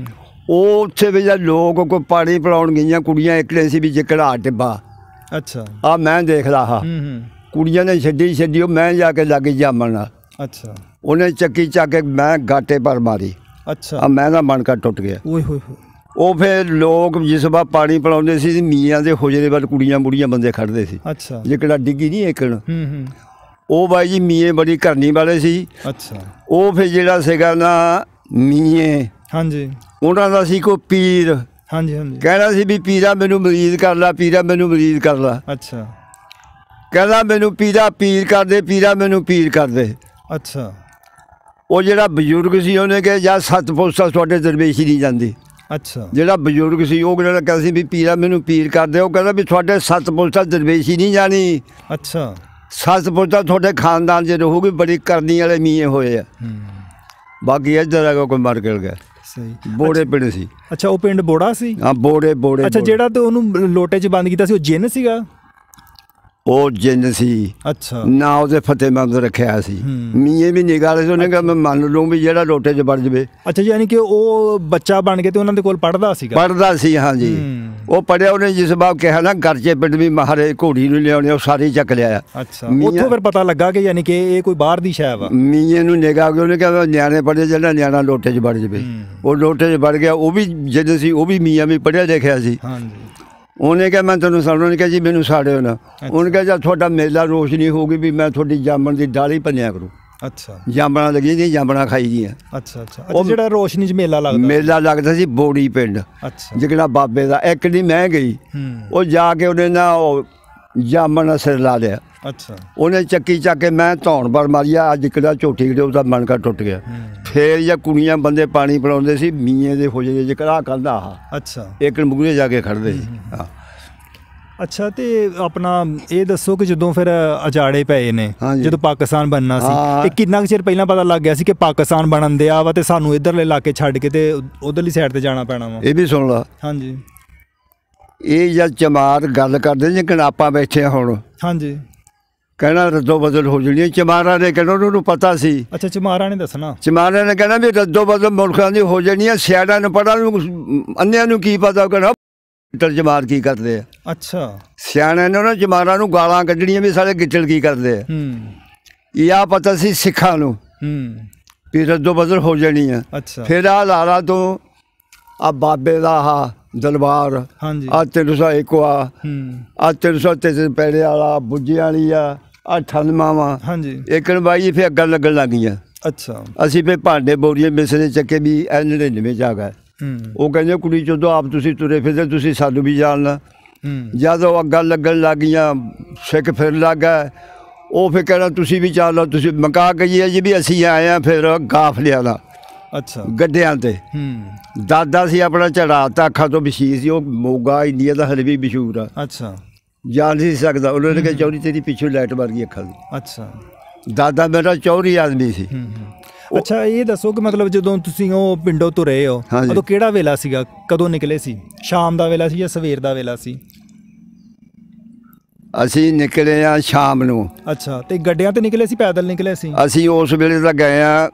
ਉਹ ਉੱਥੇ ਵੀ ਜਦ ਲੋਕ ਕੋਈ ਪਾਣੀ ਪਿਲਾਉਣ ਗਈਆਂ ਕੁੜੀਆਂ ਇਕਲੇ ਸੀ ਵੀ ਜਿਕੜਾ ਟਿੱਬਾ। ਅੱਛਾ। ਆ ਮੈਂ ਦੇਖ ਲਾ ਹਾਂ, ਕੁੜੀਆਂ ਨੇ ਛੱਡੀ ਉਹ ਮੈਂ ਜਾ ਕੇ ਲੱਗ ਜਾਮਣ ਨਾਲ। ਅੱਛਾ। ਉਹਨੇ ਚੱਕੀ ਚੱਕ ਕੇ ਮੈਂ ਗਾਟੇ ਪਰ ਮਾਰੀ। ਅੱਛਾ। ਮੈਂ ਦਾ ਮਨ ਕਾ ਟੁੱਟ ਗਿਆ। ਉਹ ਫਿਰ ਲੋਕ ਜਿਸ ਵਾਰ ਪਾਣੀ ਪਿਲਾਉਂਦੇ ਸੀ, ਮੀਆਂ ਦੇ ਹੋਜੇ ਵੱਲ ਕੁੜੀਆਂ ਬੁੜੀਆਂ ਬੰਦੇ ਖੜਦੇ ਸੀ। ਅੱਛਾ। ਜਿਹੜਾ ਡਿੱਗੀ ਨਹੀਂ ਏਕਣ, ਉਹ ਬਾਈ ਜੀ ਮੀਏ ਬੜੀ ਕਰਨੀ ਵਾਲੇ ਸੀ। ਅੱਛਾ। ਉਹ ਫਿਰ ਜਿਹੜਾ ਸੀਗਾ ਨਾ ਮੀਏ, ਹਾਂਜੀ, ਉਹਨਾਂ ਦਾ ਸੀ ਕੋਈ ਪੀਰ। ਹਾਂਜੀ ਹਾਂਜੀ। ਕਹਿਣਾ ਸੀ ਵੀ ਪੀਰਾ ਮੈਨੂੰ ਮਰੀਦ ਕਰ ਲਾ, ਪੀਰਾ ਮੈਨੂੰ ਮਰੀਦ ਕਰ ਲਾ। ਅੱਛਾ। ਕਹਿੰਦਾ ਮੈਨੂੰ ਪੀਰਾ ਪੀਰ ਕਰਦੇ, ਪੀਰਾ ਮੈਨੂੰ ਪੀਰ ਕਰਦੇ। ਅੱਛਾ। ਉਹ ਜਿਹੜਾ ਬਜ਼ੁਰਗ ਸੀ ਉਹਨੇ ਕਿਹਾ ਜਾਂ 7 ਪੁਸਤਾਂ ਤੁਹਾਡੇ ਦਰਵੇਸ਼ ਨਹੀਂ ਜਾਂਦੀ। ਅੱਛਾ। ਜਿਹੜਾ ਬਜ਼ੁਰਗ ਸੀ ਉਹ ਜਿਹੜਾ ਕਹਿੰਦਾ ਸੀ ਵੀ ਪੀਰਾ ਮੈਨੂੰ ਪੀਰ ਕਰਦੇ, ਉਹ ਕਹਿੰਦਾ ਵੀ ਤੁਹਾਡੇ 7 ਪੁਸਤਾਂ ਦਰਵੇਸ਼ ਹੀ ਨਹੀਂ ਜਾਣੀ। ਅੱਛਾ। 7 ਪੁਸਤਾਂ ਤੁਹਾਡੇ ਖਾਨਦਾਨ 'ਚ ਰਹੂਗੀ। ਬੜੀ ਕਰਨੀ ਵਾਲੇ ਮੀਏ ਹੋਏ ਆ। ਬਾਕੀ ਇੱਧਰ ਆ ਕੋਈ ਮਰ ਗਿਲ ਗਿਆ। ਸਹੀ। ਬੋੜੇ ਪਿੰਡ ਸੀ। ਅੱਛਾ। ਉਹ ਪਿੰਡ ਬੋੜਾ ਸੀ? ਹਾਂ, ਬੋੜੇ। ਅੱਛਾ। ਜਿਹੜਾ ਤੇ ਉਹਨੂੰ ਲੋਟੇ 'ਚ ਬੰਦ ਕੀਤਾ ਸੀ ਉਹ ਜਿੰਨ ਸੀਗਾ? ਉਹ ਜਿੰਨ ਸੀ। ਅੱਛਾ। ਨਾ ਉਹਦੇ ਫਤਿਹਮੰਦ ਰੱਖਿਆ ਸੀ। ਮੀਏ ਵੀ ਨਿਗਾਹ ਸੀ। ਉਹਨੇ ਕਿਹਾ ਮੈਂ ਮੰਨ ਲਊਂ ਵੀ ਜਿਹੜਾ ਲੋਟੇ 'ਚ ਵੜ ਜਾਵੇ। ਅੱਛਾ। ਯਾਨੀ ਕਿ ਉਹ ਬੱਚਾ ਬਣ ਕੇ ਤੇ ਉਹਨਾਂ ਦੇ ਕੋਲ ਪੜ੍ਹਦਾ ਸੀਗਾ? ਪੜ੍ਹਦਾ ਸੀ, ਹਾਂਜੀ। ਉਹ ਪੜ੍ਹਿਆ। ਉਹਨੇ ਜਿਸ ਬਾਬ ਕਿਹਾ ਨਾ ਗਰਚੇ ਪਿੰਡ ਵੀ ਮਹਾਰੇ ਘੋੜੀ ਨੂੰ ਲਿਆਉਣੇ, ਉਹ ਸਾਰੇ ਚੱਕ ਲਿਆ। ਅੱਛਾ। ਉੱਥੋਂ ਫਿਰ ਪਤਾ ਲੱਗਾ ਕਿ ਯਾਨੀ ਕਿ ਇਹ ਕੋਈ ਬਾਹਰ ਦੀ ਸ਼ੈ ਵਾ। ਮੀਏ ਨੂੰ ਨਿਗਾਹ ਕੇ ਉਹਨੇ ਕਿਹਾ ਨਿਆਣੇ ਪੜ੍ਹੇ, ਜਿਹੜਾ ਨਿਆਣਾ ਲੋਟੇ 'ਚ ਵੜ ਜਾਵੇ। ਉਹ ਲੋਟੇ 'ਚ ਵੜ ਗਿਆ। ਉਹ ਵੀ ਜਿੰਨ ਸੀ, ਉਹ ਵੀ ਮੀਆਂ ਵੀ ਪੜ੍ਹਿਆ ਲਿਖਿਆ ਸੀ। ਹਾਂਜੀ। ਉਹਨੇ ਕਿਹਾ ਮੈਂ ਤੈਨੂੰ ਸਾੜਨਾ। ਉਹਨੇ ਕਿਹਾ ਜੀ ਮੈਨੂੰ ਸਾੜਿਓ ਨਾ। ਉਹਨੇ ਕਿਹਾ ਜਦ ਤੁਹਾਡਾ ਮੇਲਾ ਰੋਸ਼ਨੀ ਹੋਊਗੀ ਵੀ ਮੈਂ ਤੁਹਾਡੀ ਜਾਮਣ ਦੀ ਡਾਲੀ ਭੰਨਿਆ ਕਰੂ। ਅੱਛਾ। ਜਾਮਣਾ ਲੱਗੀ ਦੀਆਂ, ਜਾਮਣਾ ਖਾਈ ਦੀਆਂ। ਅੱਛਾ ਅੱਛਾ। ਉਹ ਜਿਹੜਾ ਰੋਸ਼ਨੀ 'ਚ ਮੇਲਾ ਲੱਗਦਾ ਸੀ ਬੋੜੀ ਪਿੰਡ। ਅੱਛਾ। ਜਿਹੜਾ ਬਾਬੇ ਦਾ ਇੱਕ ਨਹੀਂ ਮੈਂ ਗਈ। ਉਹ ਜਾ ਕੇ ਉਹਨੇ ਨਾ ਉਹ ਜਾਮਣ ਸਿਰ ਲਾ ਲਿਆ। ਅੱਛਾ। ਉਹਨੇ ਚੱਕੀ ਚੱਕ ਕੇ ਮੈਂ ਧੌਣ ਪਰ ਮਾਰੀਆ। ਅੱਜ ਕਿਹੜਾ ਝੋਟੀ ਕਿਹੜੇ ਉਹਦਾ ਮਨ ਕਾ ਟੁੱਟ ਗਿਆ। ਫੇਰ ਜਾਂ ਕੁੜੀਆਂ ਬੰਦੇ ਪਾਣੀ ਪਿਲਾਉਂਦੇ ਸੀ, ਮੀਏ ਦੇ ਹੋ ਜੇ ਜਿਹੜਾ ਕਹਿੰਦਾ ਆਹ। ਅੱਛਾ। ਇੱਕ ਮੂਹਰੇ ਜਾ ਕੇ ਖੜਦੇ ਸੀ। ਹਾਂ। ਅੱਛਾ। ਤੇ ਆਪਣਾ ਇਹ ਦੱਸੋ ਕਿ ਜਦੋਂ ਫਿਰ ਅਜਾੜੇ ਪਏ ਨੇ, ਜਦੋਂ ਪਾਕਿਸਤਾਨ ਬਣਨਾ ਸੀ, ਇਹ ਕਿੰਨਾ ਕੁ ਚਿਰ ਪਹਿਲਾਂ ਪਤਾ ਲੱਗ ਗਿਆ ਸੀ ਕਿ ਪਾਕਿਸਤਾਨ ਬਣਨ ਦਿਆ ਵਾ ਤੇ ਸਾਨੂੰ ਇੱਧਰਲੇ ਇਲਾਕੇ ਛੱਡ ਕੇ ਤੇ ਉਧਰਲੀ ਸਾਈਡ ਤੇ ਜਾਣਾ ਪੈਣਾ ਵਾ? ਇਹ ਵੀ ਸੁਣ ਲਾ। ਹਾਂਜੀ। ਇਹ ਜਦ ਚਮਾਰ ਗੱਲ ਕਰਦੇ ਜੇ ਆਪਾਂ ਬੈਠੇ ਹੁਣ। ਹਾਂਜੀ। ਕਹਿਣਾ ਰੱਦੋ ਬਦਲ ਹੋ ਜਾਣੀ। ਚਮਾਰਾਂ ਨੇ ਕਹਿਣਾ ਉਹਨੂੰ ਪਤਾ ਸੀ। ਅੱਛਾ। ਚਮਾਰਾਂ ਨੇ ਦੱਸਣਾ? ਚਮਾਰਾਂ ਨੇ ਕਹਿਣਾ ਵੀ ਰੱਦੋ ਬਦਲ ਮੁਲਕਾਂ ਦੀ ਹੋ ਜਾਣੀ ਹੈ। ਸਿਆੜਾਂ ਨੂੰ ਪਤਾ, ਅੰਨਿਆਂ ਨੂੰ ਕੀ ਪਤਾ। ਕਹਿਣਾ ਜਮਾਰ ਕੀ ਕਰਦੇ ਆ। ਅੱਛਾ। ਸਿਆਣਿਆਂ ਨੇ ਉਹਨਾਂ ਜਮਾਰਾਂ ਨੂੰ ਗਾਲਾਂ ਕੱਢਣੀਆਂ ਵੀ ਸਾਰੇ ਗਿੱਟਲ ਕੀ ਕਰਦੇ ਆ। ਇਹ ਆ ਪਤਾ ਸੀ ਸਿੱਖਾਂ ਨੂੰ ਵੀ ਰੱਦੋ ਬਦਲ ਹੋ ਜਾਣੀ ਆ। ਅੱਛਾ। ਫਿਰ ਆਹ ਲਾਲਾ ਤੋਂ ਆ ਬਾਬੇ ਦਾ ਆਹ ਦਲਬਾਰ। ਹਾਂਜੀ। ਆ 301 ਆ 303 ਪੈੜੇ ਵਾਲਾ ਬੁੱਝੇ ਵਾਲੀ ਆ 98 ਵਾ। ਹਾਂਜੀ। ਏਕਣ ਬਾਈ ਫਿਰ ਅੱਗਾਂ ਲੱਗਣ ਲੱਗ ਗਈਆਂ। ਅੱਛਾ। ਅਸੀਂ ਫਿਰ ਭਾਂਡੇ ਬੋਰੀਏ ਮਿਸਰੇ ਚੱਕੇ ਵੀ 99 'ਚ ਆ ਗਏ। ਉਹ ਕਹਿੰਦੇ ਕੁੜੀ ਜਦੋਂ ਆਪ ਤੁਸੀਂ ਤੁਰੇ ਫਿਰਦੇ ਤੁਸੀਂ ਸਾਨੂੰ ਵੀ ਜਾਣਨਾ। ਜਦੋਂ ਅੱਗਾਂ ਲੱਗਣ ਲੱਗ ਗਈਆਂ ਸਿੱਖ ਫਿਰ ਲੱਗ ਗਏ। ਉਹ ਫਿਰ ਕਹਿਣਾ ਤੁਸੀਂ ਵੀ ਚੱਲ ਲਓ, ਤੁਸੀਂ ਮਕਾ ਕਹੀਏ ਜੀ ਵੀ ਅਸੀਂ ਆਏ ਹਾਂ ਫਿਰ ਕਾਫਲਿਆਂ ਦਾ। ਅੱਛਾ। ਗੱਡਿਆਂ 'ਤੇ ਦਾਦਾ ਸੀ ਆਪਣਾ ਚੜ੍ਹਾਤਾ ਅੱਖਾਂ ਤੋਂ ਬਸ਼ੀਰ ਸੀ। ਉਹ ਮੋਗਾ ਇੰਡੀਆ ਦਾ ਹਲੇ ਵੀ ਮਸ਼ਹੂਰ ਆ। ਅੱਛਾ। ਜਾ ਨਹੀਂ ਸਕਦਾ। ਉਹਨਾਂ ਨੇ ਕਿਹਾ ਚੌਧਰੀ ਤੇਰੀ ਪਿੱਛੋਂ ਲਾਈਟ ਮਾਰ ਗਈ ਅੱਖਾਂ ਦੀ। ਅੱਛਾ, ਦਾਦਾ ਮੇਰਾ ਚੌਧਰੀ ਆਦਮੀ ਸੀ। ਅੱਛਾ, ਇਹ ਦੱਸੋ ਕਿ ਮਤਲਬ ਜਦੋਂ ਤੁਸੀਂ ਉਹ ਪਿੰਡੋਂ ਤੁਰੇ ਹੋ ਉਦੋਂ ਕਿਹੜਾ ਵੇਲਾ ਸੀਗਾ, ਕਦੋਂ ਨਿਕਲੇ ਸੀ? ਸ਼ਾਮ ਦਾ ਵੇਲਾ ਸੀ ਜਾਂ ਸਵੇਰ ਦਾ ਵੇਲਾ ਸੀ? ਅਸੀਂ ਨਿਕਲੇ ਆ ਸ਼ਾਮ ਨੂੰ। ਅੱਛਾ, ਤੇ ਗੱਡੀਆਂ ਤੇ ਨਿਕਲੇ ਸੀ, ਪੈਦਲ ਨਿਕਲੇ ਸੀ? ਅਸੀਂ ਉਸ ਵੇਲੇ ਤਾਂ ਗਏ ਆ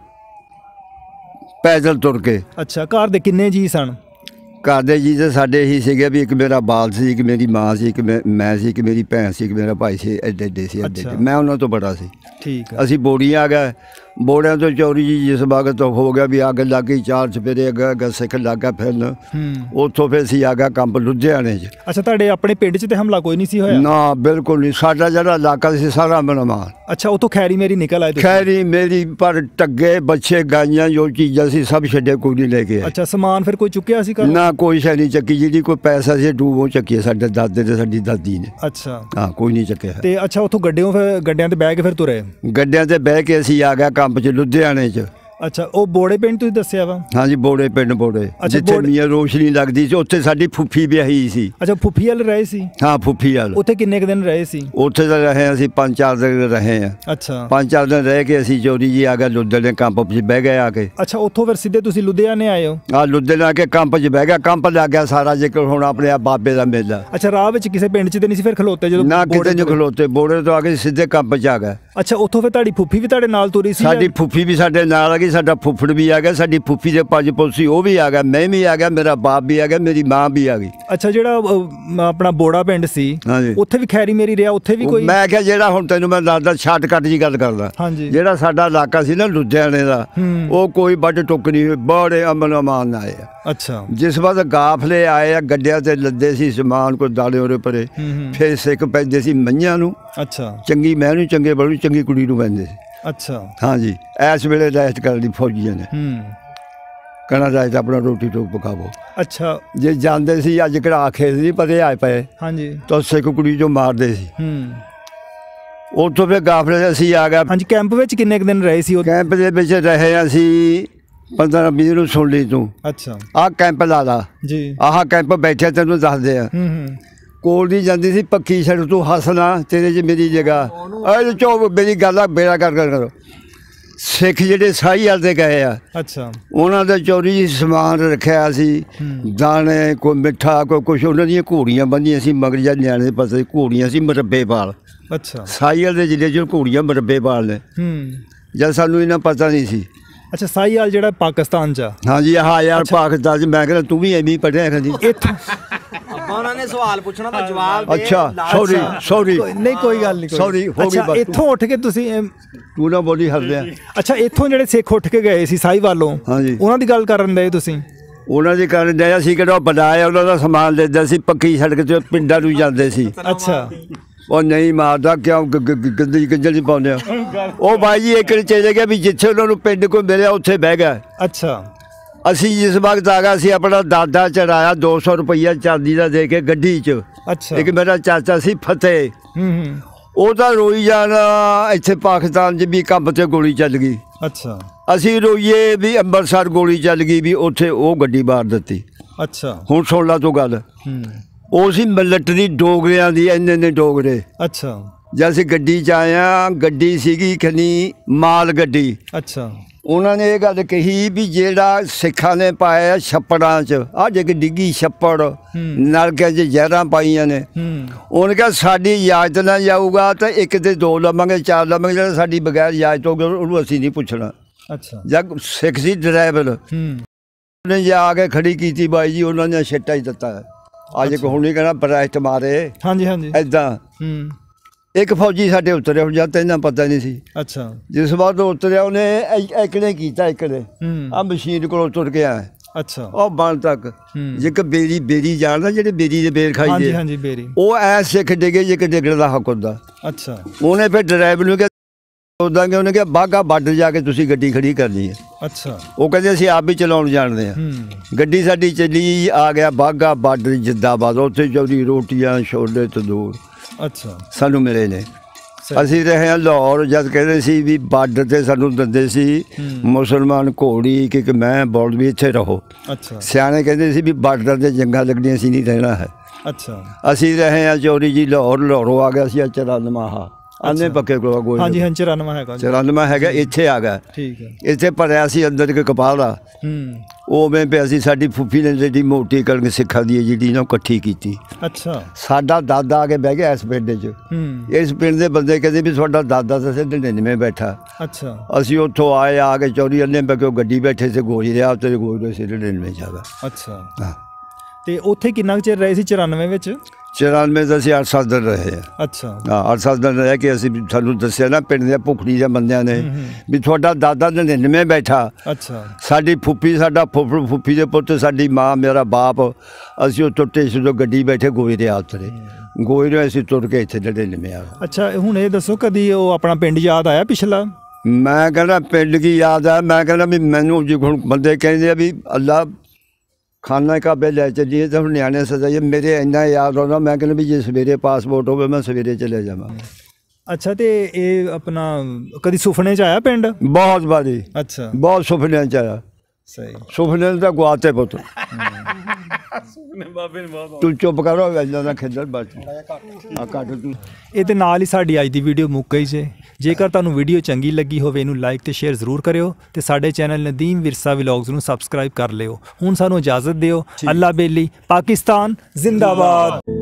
ਪੈਦਲ ਤੁਰ ਕੇ। ਅੱਛਾ, ਘਰ ਦੇ ਕਿੰਨੇ ਜੀ ਸਨ? ਘਰ ਦੇ ਜੀ ਤਾਂ ਸਾਡੇ ਹੀ ਸੀਗੇ ਵੀ ਇੱਕ ਮੇਰਾ ਬਾਲ ਸੀ, ਇੱਕ ਮੇਰੀ ਮਾਂ ਸੀ, ਇੱਕ ਮੈਂ ਸੀ, ਇੱਕ ਮੇਰੀ ਭੈਣ ਸੀ, ਇੱਕ ਮੇਰਾ ਭਾਈ ਸੀ। ਐਡੇ ਐਡੇ ਸੀ, ਐਡੇ ਐਡੇ। ਮੈਂ ਉਹਨਾਂ ਤੋਂ ਬੜਾ ਸੀ। ਠੀਕ ਹੈ। ਅਸੀਂ ਬੋੜੀਆਂ ਆ ਗਏ, ਬੋੜਿਆਂ ਤੋਂ ਚੌਧਰੀ ਜੀ ਜਿਸ ਵਕਤ ਹੋ ਗਿਆ ਵੀ ਅੱਗ ਲੱਗ ਗਈ, 4 ਚੁਫੇਰੇ ਅੱਗੇ ਸਿੱਖ ਲੱਗ ਗਿਆ ਫਿਰਨ। ਉੱਥੋਂ ਫਿਰ ਅਸੀਂ ਆ ਗਿਆ ਕੰਪ ਲੁਧਿਆਣੇ 'ਚ। ਅੱਛਾ, ਤੁਹਾਡੇ ਆਪਣੇ ਪਿੰਡ 'ਚ ਤੇ ਹਮਲਾ ਕੋਈ ਨਹੀਂ ਸੀ ਹੋਇਆ? ਨਾ, ਬਿਲਕੁਲ ਨਹੀਂ। ਸਾਡਾ ਜਿਹੜਾ ਇਲਾਕਾ ਸੀ ਸਾਰਾ ਮਨਮਾਨ। ਅੱਛਾ, ਉੱਥੋਂ ਖੈਰੀ ਮੇਰੀ ਨਿਕਲ ਆਏ? ਖੈਰੀ ਮੇਰੀ, ਪਰ ਟੱਗੇ ਬੱਚੇ ਗਾਈਆਂ ਜੋ ਚੀਜ਼ਾਂ ਸੀ ਸਭ ਛੱਡੇ, ਕੋਈ ਨਹੀਂ ਲੈ ਕੇ ਆਏ। ਅੱਛਾ, ਸਮਾਨ ਫਿਰ ਕੋਈ ਚੁੱਕਿਆ ਸੀ? ਨਾ, ਕੋਈ ਸ਼ੈ ਨਹੀਂ ਚੱਕੀ। ਜਿਹੜੀ ਕੋਈ ਪੈਸਾ ਸੀ ਡੂਬੋਂ ਚੱਕੀ ਸਾਡੇ ਦਾਦੇ ਤੇ ਸਾਡੀ ਦਾਦੀ ਨੇ। ਅੱਛਾ, ਹਾਂ, ਕੋਈ ਨਹੀਂ ਚੱਕਿਆ। ਤੇ ਅੱਛਾ, ਉੱਥੋਂ ਗੱਡਿਆਂ ਤੇ ਬਹਿ ਕੇ ਫਿਰ ਤੁਰੇ? ਗੱਡਿਆਂ ਤੇ ਬਹਿ ਕੇ ਅਸੀਂ ਆ ਗਿਆ ਕੰਪ 'ਚ ਲੁਧਿਆਣੇ 'ਚ। ਅੱਛਾ, ਉਹ ਬੋੜੇ ਪਿੰਡ ਤੁਸੀਂ ਦੱਸਿਆ ਵਾ? ਹਾਂਜੀ, ਬੋੜੇ ਪਿੰਡ, ਬੋੜੇ ਜਿੱਥੇ ਮੀਆਂ ਰੋਸ਼ਨੀ ਲੱਗਦੀ ਸੀ ਉੱਥੇ ਸਾਡੀ ਫੁੱਫੀ ਵਿਆਹੀ ਸੀ। ਅੱਛਾ, ਫੁੱਫੀ ਵਾਲ ਰਹੇ ਸੀ? ਹਾਂ, ਫੁੱਫੀ ਵਾਲ। ਉੱਥੇ ਕਿੰਨੇ ਕੁ ਦਿਨ ਰਹੇ ਸੀ? ਉੱਥੇ ਤਾਂ ਰਹੇ ਅਸੀਂ 5-4 ਦਿਨ ਰਹੇ ਆ। ਅੱਛਾ, 5-4 ਦਿਨ ਰਹਿ ਕੇ ਅਸੀਂ ਚੌਧਰੀ ਜੀ ਆ ਗਏ ਲੁਧਿਆਣੇ ਕੰਪ 'ਚ ਬਹਿ ਗਏ ਆ ਕੇ। ਅੱਛਾ, ਉੱਥੋਂ ਫਿਰ ਸਿੱਧੇ ਤੁਸੀਂ ਲੁਧਿਆਣੇ ਆਏ ਹੋ? ਹਾਂ, ਲੁਧਿਆਣੇ ਆ ਕੇ ਕੰਪ 'ਚ ਬਹਿ ਗਿਆ। ਕੰਪ ਲੱਗ ਗਿਆ ਸਾਰਾ ਜ਼ਿਕਰ ਹੁਣ ਆਪਣੇ ਆ ਬਾਬੇ ਦਾ ਮੇਲਾ। ਅੱਛਾ, ਰਾਹ ਵਿੱਚ ਕਿਸੇ ਪਿੰਡ 'ਚ ਤੇ ਨਹੀਂ ਸੀ ਫਿਰ ਖਲੋਤੇ? ਜਦੋਂ ਨਾ, ਕਿਤੇ ਨਹੀਂ ਖਲੋਤੇ। ਬੋੜੇ ਤੋਂ ਆ ਕੇ ਸਿੱਧੇ ਕੰਪ 'ਚ ਆ ਗਏ। ਅੱਛਾ, ਉੱਥੋਂ ਫਿਰ ਤੁਹਾਡੀ ਫੁੱਫੀ ਵੀ ਤੁਹਾਡੇ ਨਾਲ ਤੁਰੀ ਸੀ? ਸਾਡੀ ਫੁੱਫੀ ਵੀ ਸਾਡੇ ਨਾਲ ਆ ਗਈ, ਸਾਡਾ ਫੁੱਫੜ ਵੀ ਆ ਗਿਆ, ਸਾਡੀ ਫੁੱਫੀ ਦੇ 5 ਪੁੱਤ ਸੀ ਉਹ ਵੀ ਆ ਗਿਆ, ਮੈਂ ਵੀ ਆ ਗਿਆ, ਮੇਰਾ ਬਾਪ ਵੀ ਆ ਗਿਆ, ਮੇਰੀ ਮਾਂ ਵੀ ਆ ਗਈ। ਅੱਛਾ, ਜਿਹੜਾ ਆਪਣਾ ਬੋੜਾ ਪਿੰਡ ਸੀ ਉੱਥੇ ਵੀ ਖੈਰੀ ਮੇਰੀ ਰਿਹਾ? ਉੱਥੇ ਵੀ ਕੋਈ? ਮੈਂ ਕਿਹਾ ਜਿਹੜਾ ਹੁਣ ਤੈਨੂੰ ਮੈਂ ਦੱਸਦਾ ਸ਼ਾਰਟਕੱਟ ਜੀ ਗੱਲ ਕਰਦਾ। ਜਿਹੜਾ ਸਾਡਾ ਇਲਾਕਾ ਸੀ ਨਾ ਲੁਧਿਆਣੇ ਦਾ, ਉਹ ਕੋਈ ਵੱਢ ਟੁੱਕ ਨਹੀਂ, ਬੜੇ ਅਮਨ ਅਮਾਨ ਨਾਲ ਆਏ ਆ। ਅੱਛਾ, ਜਿਸ ਵਕਤ ਗਾਫਲੇ ਆਏ ਆ ਗੱਡਿਆਂ ਤੇ ਲੱਦੇ ਸੀ ਸਮਾਨ, ਕੋਈ ਦਾਲੇ ਉਰੇ ਪਰੇ, ਫਿਰ ਸਿੱਖ ਪੈਂਦੇ ਸੀ ਮਈਆਂ ਨੂੰ। ਅੱਛਾ, ਚੰਗੀ ਮੈਂ ਨੂੰ, ਚੰਗੇ ਬੜੂ, ਚੰਗੀ ਕੁੜੀ ਨੂੰ ਪੈਂਦੇ ਸੀ। ਅੱਛਾ, ਹਾਂਜੀ, ਇਸ ਵੇਲੇ ਰੈਸਟ ਕਰਨ ਦੀ ਫੌਜੀਆਂ ਨੇ ਕਹਿਣਾ ਰਾਇਤ ਆਪਣਾ ਰੋਟੀ ਟੋਕ ਪਕਾਵੋ। ਅੱਛਾ, ਜੇ ਜਾਂਦੇ ਸੀ ਅੱਜ ਕਿਹੜਾ ਖੇਤ ਨਹੀਂ ਪਤੇ ਆਏ ਪਏ। ਹਾਂਜੀ, ਤਾਂ ਸਿੱਖ ਕੁੜੀ ਜੋ ਮਾਰਦੇ ਸੀ। ਉੱਥੋਂ ਫਿਰ ਗਾਫਲੇ ਅਸੀਂ ਆ ਗਏ। ਹਾਂਜੀ, ਕੈਂਪ ਵਿੱਚ ਕਿੰਨੇ ਕੁ ਦਿਨ ਰਹੇ ਸੀ? ਕੈਂਪ ਦੇ ਵਿੱਚ ਰਹੇ ਅਸੀਂ 15-20 ਨੂੰ ਸੁਣ ਲਈ ਤੂੰ। ਅੱਛਾ, ਆਹ ਕੈਂਪ ਲਾ ਲਾ ਜੀ, ਆਹ ਕੈਂਪ ਬੈਠੇ ਤੈਨੂੰ ਦੱਸਦੇ ਆ। ਕੋਲ ਦੀ ਜਾਂਦੀ ਸੀ ਪੱਕੀ ਸੜਕ, ਤੂੰ ਹੱਸਣਾ ਤੇਰੇ 'ਚ ਮੇਰੀ ਜਗ੍ਹਾ। ਚੋ ਮੇਰੀ ਗੱਲ ਆ, ਬੇੜਾ ਕਰ ਕਰੋ। ਸਿੱਖ ਜਿਹੜੇ ਸਾਈ ਵਾਲ ਦੇ ਗਏ ਆ, ਅੱਛਾ, ਉਹਨਾਂ ਦੇ ਚੌਧਰੀ ਸਮਾਨ ਰੱਖਿਆ ਸੀ, ਦਾਣੇ, ਕੋਈ ਮਿੱਠਾ, ਕੋਈ ਕੁਛ। ਉਹਨਾਂ ਦੀਆਂ ਘੋੜੀਆਂ ਬੰਦੀਆਂ ਸੀ ਮਗਰ, ਜਾਂ ਨਿਆਣੇ ਦੇ ਪਾਸੇ ਘੋੜੀਆਂ ਸੀ ਮਰੱਬੇ ਪਾਲ। ਅੱਛਾ, ਸਾਈ ਵਾਲ ਦੇ ਜ਼ਿਲ੍ਹੇ 'ਚ ਘੋੜੀਆਂ ਮਰੱਬੇ ਪਾਲ ਨੇ। ਜਦ ਸਾਨੂੰ ਇਹਨਾਂ ਪਤਾ ਨਹੀਂ ਸੀ। ਅੱਛਾ, ਸਾਈ ਵਾਲ ਜਿਹੜਾ ਪਾਕਿਸਤਾਨ 'ਚ? ਹਾਂਜੀ, ਹਾਂ ਯਾਰ, ਪਾਕਿਸਤਾਨ 'ਚ। ਮੈਂ ਕਹਿੰਦਾ ਤੂੰ ਵੀ ਐਵੇਂ ਪੜ੍ਹਿਆ ਕਦੀ? ਉਹਨਾਂ ਨੇ ਸਵਾਲ ਪੁੱਛਣਾ ਤਾਂ ਜਵਾਬ ਦੇ। ਅੱਛਾ, ਸੌਰੀ ਨਹੀਂ, ਕੋਈ ਗੱਲ ਨਹੀਂ, ਸੌਰੀ ਹੋ ਗਈ ਬਸ। ਇੱਥੋਂ ਉੱਠ ਕੇ ਤੁਸੀਂ ਤੂੰ ਨਾ ਬੋਲੀ ਹੱਸਦੇ ਆ। ਅੱਛਾ, ਇੱਥੋਂ ਜਿਹੜੇ ਸਿੱਖ ਉੱਠ ਕੇ ਗਏ ਸੀ ਸਾਈ ਵਾਲੋਂ, ਉਹਨਾਂ ਦੀ ਗੱਲ ਕਰਨ ਦੇ ਤੁਸੀਂ? ਉਹਨਾਂ ਦੀ ਕਰਨ ਦੇ ਅਸੀਂ ਕਿਹੜਾ ਬਣਾਇਆ, ਉਹਨਾਂ ਦਾ ਸਮਾਨ ਲੈਂਦਾ ਸੀ, ਪੱਕੀ ਸੜਕ 'ਤੇ ਪਿੰਡਾਂ ਨੂੰ ਜਾਂਦੇ ਸੀ। ਅੱਛਾ, ਉਹ ਨਹੀਂ ਮਾਰਦਾ ਕਿਉਂ ਗੰਦੀ ਗੰਜਲ ਪਾਉਂਦੇ ਆ। ਉਹ ਬਾਈ ਜੀ ਇੱਕ ਚਲੇ ਗਿਆ ਵੀ ਜਿੱਥੇ ਉਹਨਾਂ ਨੂੰ ਪਿੰਡ ਕੋਈ ਮਿਲਿਆ ਉੱਥੇ ਬਹਿ ਗਿਆ। ਅੱਛਾ, ਅਸੀਂ ਜਿਸ ਵਕਤ ਆ ਗਿਆ ਸੀ ਆਪਣਾ ਦਾਦਾ ਚੜਾਇਆ 200 ਰੁਪਈਆ ਚਾਂਦੀ ਦਾ ਦੇ ਕੇ ਗੱਡੀ 'ਚ। ਅੱਛਾ, ਇੱਕ ਮੇਰਾ ਚਾਚਾ ਸੀ ਫਤਿਹ, ਉਹ ਤਾਂ ਰੋਈ ਜਾਣਾ ਇੱਥੇ ਪਾਕਿਸਤਾਨ 'ਚ ਵੀ ਕੰਬ 'ਤੇ ਗੋਲੀ ਚੱਲ ਗਈ। ਅੱਛਾ, ਅਸੀਂ ਰੋਈਏ ਵੀ ਅੰਮ੍ਰਿਤਸਰ ਗੋਲੀ ਚੱਲ ਗਈ ਵੀ ਉੱਥੇ ਉਹ ਗੱਡੀ ਮਾਰ ਦਿੱਤੀ। ਅੱਛਾ, ਹੁਣ ਸੁਣ ਲਾ ਤੂੰ ਗੱਲ। ਉਹ ਸੀ ਮਿਲਟਰੀ ਡੋਗਰਿਆਂ ਦੀ, ਇੰਨੇ ਡੋਗਰੇ। ਅੱਛਾ, ਜਦ ਅਸੀਂ ਗੱਡੀ 'ਚ ਆਏ ਹਾਂ, ਗੱਡੀ ਸੀਗੀ ਖਨੀ ਮਾਲ ਗੱਡੀ। ਅੱਛਾ, ਉਹਨਾਂ ਨੇ ਇਹ ਗੱਲ ਕਹੀ ਵੀ ਜਿਹੜਾ ਸਿੱਖਾਂ ਨੇ ਪਾਇਆ ਛੱਪੜਾਂ 'ਚ, ਆਹ ਜੇ ਡਿੱਗੀ ਛੱਪੜ, ਨਲਕਿਆਂ 'ਚ ਜ਼ਹਿਰਾਂ ਪਾਈਆਂ ਨੇ, ਉਹਨੇ ਕਿਹਾ ਸਾਡੀ ਇਜਾਜ਼ਤ ਨਾਲ ਜਾਊਗਾ ਤਾਂ 1 ਤੇ 2 ਲਵਾਂਗੇ, 4 ਲਵਾਂਗੇ, ਜਿਹੜਾ ਸਾਡੀ ਬਗੈਰ ਇਜਾਜ਼ਤ ਹੋਊਗਾ ਉਹਨੂੰ ਅਸੀਂ ਨਹੀਂ ਪੁੱਛਣਾ। ਅੱਛਾ, ਜਦ ਸਿੱਖ ਸੀ ਡਰਾਈਵਰ, ਉਹਨੇ ਜਾ ਕੇ ਖੜੀ ਕੀਤੀ ਬਾਈ ਜੀ, ਉਹਨਾਂ ਨੇ ਛਿੱਟਾ ਹੀ ਦਿੱਤਾ। ਅੱਜ ਇੱਕ ਹੁਣ ਨਹੀਂ ਕਹਿਣਾ ਬਰਾਸਟ ਮਾਰੇ। ਹਾਂਜੀ ਹਾਂਜੀ, ਇੱਦਾਂ ਇੱਕ ਫੌਜੀ ਸਾਡੇ ਉਤਰਿਆ, ਹੁਣ ਜਦ ਤੈਨੂੰ ਪਤਾ ਨਹੀਂ ਸੀ। ਅੱਛਾ, ਜਿਸ ਵਾਰ ਉਤਰਿਆ ਉਹਨੇ ਇਕੜੇ ਕੀਤਾ, ਇਕੜੇ ਆ ਮਸ਼ੀਨ ਕੋਲੋਂ ਤੁਰ ਕੇ ਆਇਆ। ਅੱਛਾ, ਉਹ ਬਣ ਤੱਕ ਇੱਕ ਬੇਰੀ ਜਾਣਦਾ, ਜਿਹੜੇ ਬੇਰੀ ਦੇ ਬੇਰ ਖਾਈ ਦੇ। ਹਾਂਜੀ, ਬੇਰੀ। ਉਹ ਐ ਸਿੱਖ ਡਿੱਗੇ ਜੇ ਕਿ ਡਿੱਗਣ ਦਾ ਹੱਕ ਹੁੰਦਾ। ਅੱਛਾ, ਉਹਨੇ ਫਿਰ ਡਰਾਈਵਰ ਨੂੰ ਕਿਹਾ ਉਦਾਂ ਕਿ ਉਹਨੇ ਕਿਹਾ ਬਾਘਾ ਬਾਰਡਰ ਜਾ ਕੇ ਤੁਸੀਂ ਗੱਡੀ ਖੜੀ ਕਰਨੀ ਹੈ। ਅੱਛਾ, ਉਹ ਕਹਿੰਦੇ ਅਸੀਂ ਆਪ ਵੀ ਚਲਾਉਣ ਜਾਣਦੇ ਹਾਂ। ਗੱਡੀ ਸਾਡੀ ਚੱਲੀ, ਆ ਗਿਆ ਬਾਘਾ ਬਾਰਡਰ ਜਿੰਦਾਬਾਦ, ਉੱਥੇ ਚੌਧਰੀ ਰੋਟੀਆਂ ਛੋਲੇ ਤੰਦੂਰ। ਅੱਛਾ, ਸਾਨੂੰ ਮਿਲੇ ਨੇ। ਅਸੀਂ ਰਹੇ ਹਾਂ ਲਾਹੌਰ, ਜਦ ਕਹਿੰਦੇ ਸੀ ਵੀ ਬਾਰਡਰ 'ਤੇ ਸਾਨੂੰ ਦਿੰਦੇ ਸੀ ਮੁਸਲਮਾਨ ਘੋੜੀ ਕਿ ਮੈਂ ਬੋਲ ਵੀ ਇੱਥੇ ਰਹੋ। ਅੱਛਾ, ਸਿਆਣੇ ਕਹਿੰਦੇ ਸੀ ਵੀ ਬਾਰਡਰ 'ਤੇ ਜੰਗਾਂ ਲੱਗਣੀਆਂ ਸੀ, ਨਹੀਂ ਰਹਿਣਾ ਹੈ। ਅੱਛਾ ਅਸੀਂ ਰਹੇ ਆ ਚੋਰੀ ਜੀ ਲਾਹੌਰੋਂ ਆ ਗਿਆ ਸੀ 94 ਆਨੇ ਪੱਕੇ ਕੋਲ ਗੋਲੀ ਹਾਂਜੀ 94 ਹੈਗਾ 94 ਹੈਗਾ ਇੱਥੇ ਆ ਗਿਆ ਠੀਕ ਹੈ ਇੱਥੇ ਭਰਿਆ ਸੀ ਅੰਦਰ ਕੇ ਕਪਾਹ ਦਾ ਉਵੇਂ ਪਿਆ ਸੀ ਸਾਡੀ ਫੁੱਫੀ ਨੇ ਜਿਹੜੀ ਮੋਟੀ ਕਣਕ ਸਿੱਖਾਂ ਦੀ ਜਿਹੜੀ ਨਾ ਇਕੱਠੀ ਕੀਤੀ ਅੱਛਾ ਸਾਡਾ ਦਾਦਾ ਆ ਕੇ ਬਹਿ ਗਿਆ ਇਸ ਪਿੰਡ 'ਚ ਇਸ ਪਿੰਡ ਦੇ ਬੰਦੇ ਕਹਿੰਦੇ ਵੀ ਤੁਹਾਡਾ ਦਾਦਾ ਤਾਂ ਸਿੱਧੇ 99 ਬੈਠਾ ਅੱਛਾ ਅਸੀਂ ਉੱਥੋਂ ਆਏ ਆ ਕੇ ਚੋਰੀ ਅੰਨੇ ਪੱਕੇ ਗੱਡੀ ਬੈਠੇ ਸੀ ਗੋਲੀ ਰਿਹਾ ਤੇ ਗੋਲੀ ਸਿੱਧੇ 99 ਜਾ ਗਿਆ ਅੱਛਾ ਹਾਂ ਤੇ ਉੱਥੇ ਕਿੰਨਾ ਚਿਰ ਰਹੇ ਸੀ 94 ਵਿੱਚ 94 ਦਾ ਅਸੀਂ 8 ਸਾਲ ਦਿਨ ਰਹੇ ਆ ਅੱਛਾ ਹਾਂ 8 ਸਾਲ ਦਿਨ ਰਹਿ ਕੇ ਅਸੀਂ ਸਾਨੂੰ ਦੱਸਿਆ ਨਾ ਪਿੰਡ ਦੇ ਭੁੱਖੜੀ ਦੇ ਬੰਦਿਆਂ ਨੇ ਵੀ ਤੁਹਾਡਾ ਦਾਦਾ 99 ਬੈਠਾ ਅੱਛਾ ਸਾਡੀ ਫੁੱਫੀ ਸਾਡਾ ਫੁੱਫੀ ਦੇ ਪੁੱਤ ਸਾਡੀ ਮਾਂ ਮੇਰਾ ਬਾਪ ਅਸੀਂ ਉੱਥੋਂ ਟੇਸ਼ਨ ਤੋਂ ਗੱਡੀ ਬੈਠੇ ਗੋਈ ਦੇ ਉਤਰੇ ਗੋਈ ਨੂੰ ਅਸੀਂ ਤੁਰ ਕੇ ਇੱਥੇ 99 ਆ ਅੱਛਾ ਹੁਣ ਇਹ ਦੱਸੋ ਕਦੀ ਉਹ ਆਪਣਾ ਪਿੰਡ ਯਾਦ ਆਇਆ ਪਿਛਲਾ ਮੈਂ ਕਹਿੰਦਾ ਪਿੰਡ ਕੀ ਯਾਦ ਆ ਮੈਂ ਕਹਿੰਦਾ ਵੀ ਮੈਨੂੰ ਜੀ ਹੁਣ ਬੰਦੇ ਕਹਿੰਦੇ ਆ ਵੀ ਅੱਲਾ ਖਾਨਾ ਕਾਬੇ ਲੈ ਚੱਲੀਏ ਤਾਂ ਹੁਣ ਨਿਆਣੇ ਸਜਾਈਏ ਮੇਰੇ ਇੰਨਾ ਯਾਦ ਆਉਂਦਾ ਮੈਂ ਕਹਿੰਦਾ ਵੀ ਜੇ ਸਵੇਰੇ ਪਾਸਪੋਰਟ ਹੋਵੇ ਮੈਂ ਸਵੇਰੇ ਚਲੇ ਜਾਵਾਂ ਅੱਛਾ ਤੇ ਇਹ ਆਪਣਾ ਕਦੀ ਸੁਪਨੇ 'ਚ ਆਇਆ ਪਿੰਡ ਬਹੁਤ ਵਾਰੀ ਅੱਛਾ ਬਹੁਤ ਸੁਪਨਿਆਂ 'ਚ ਆਇਆ ਸਹੀ ਸੁਪਨੇ ਤਾਂ ਗੁਆਤੇ ਪੁੱਤ ਤੂੰ ਚੁੱਪ ਕਰੋ ਇੱਦਾਂ ਦਾ ਖੇਡਣ ਬਸ ਆ ਕੱਟ ਤੂੰ ਇਹਦੇ ਨਾਲ ਹੀ ਸਾਡੀ ਅੱਜ ਦੀ ਵੀਡੀਓ ਮੁੱਕ ਗਈ ਜੇ ਜੇਕਰ ਤੁਹਾਨੂੰ ਵੀਡੀਓ ਚੰਗੀ ਲੱਗੀ ਹੋਵੇ ਇਹਨੂੰ ਲਾਈਕ ਤੇ ਸ਼ੇਅਰ ਜ਼ਰੂਰ ਕਰਿਓ ਤੇ ਸਾਡੇ ਚੈਨਲ ਨਦੀਮ ਵਿਰਸਾ ਵਲੌਗਸ ਨੂੰ ਸਬਸਕ੍ਰਾਈਬ ਕਰ ਲਿਓ ਹੁਣ ਸਾਨੂੰ ਇਜਾਜ਼ਤ ਦਿਓ ਅੱਲਾ ਬੇਲੀ ਪਾਕਿਸਤਾਨ ਜ਼ਿੰਦਾਬਾਦ।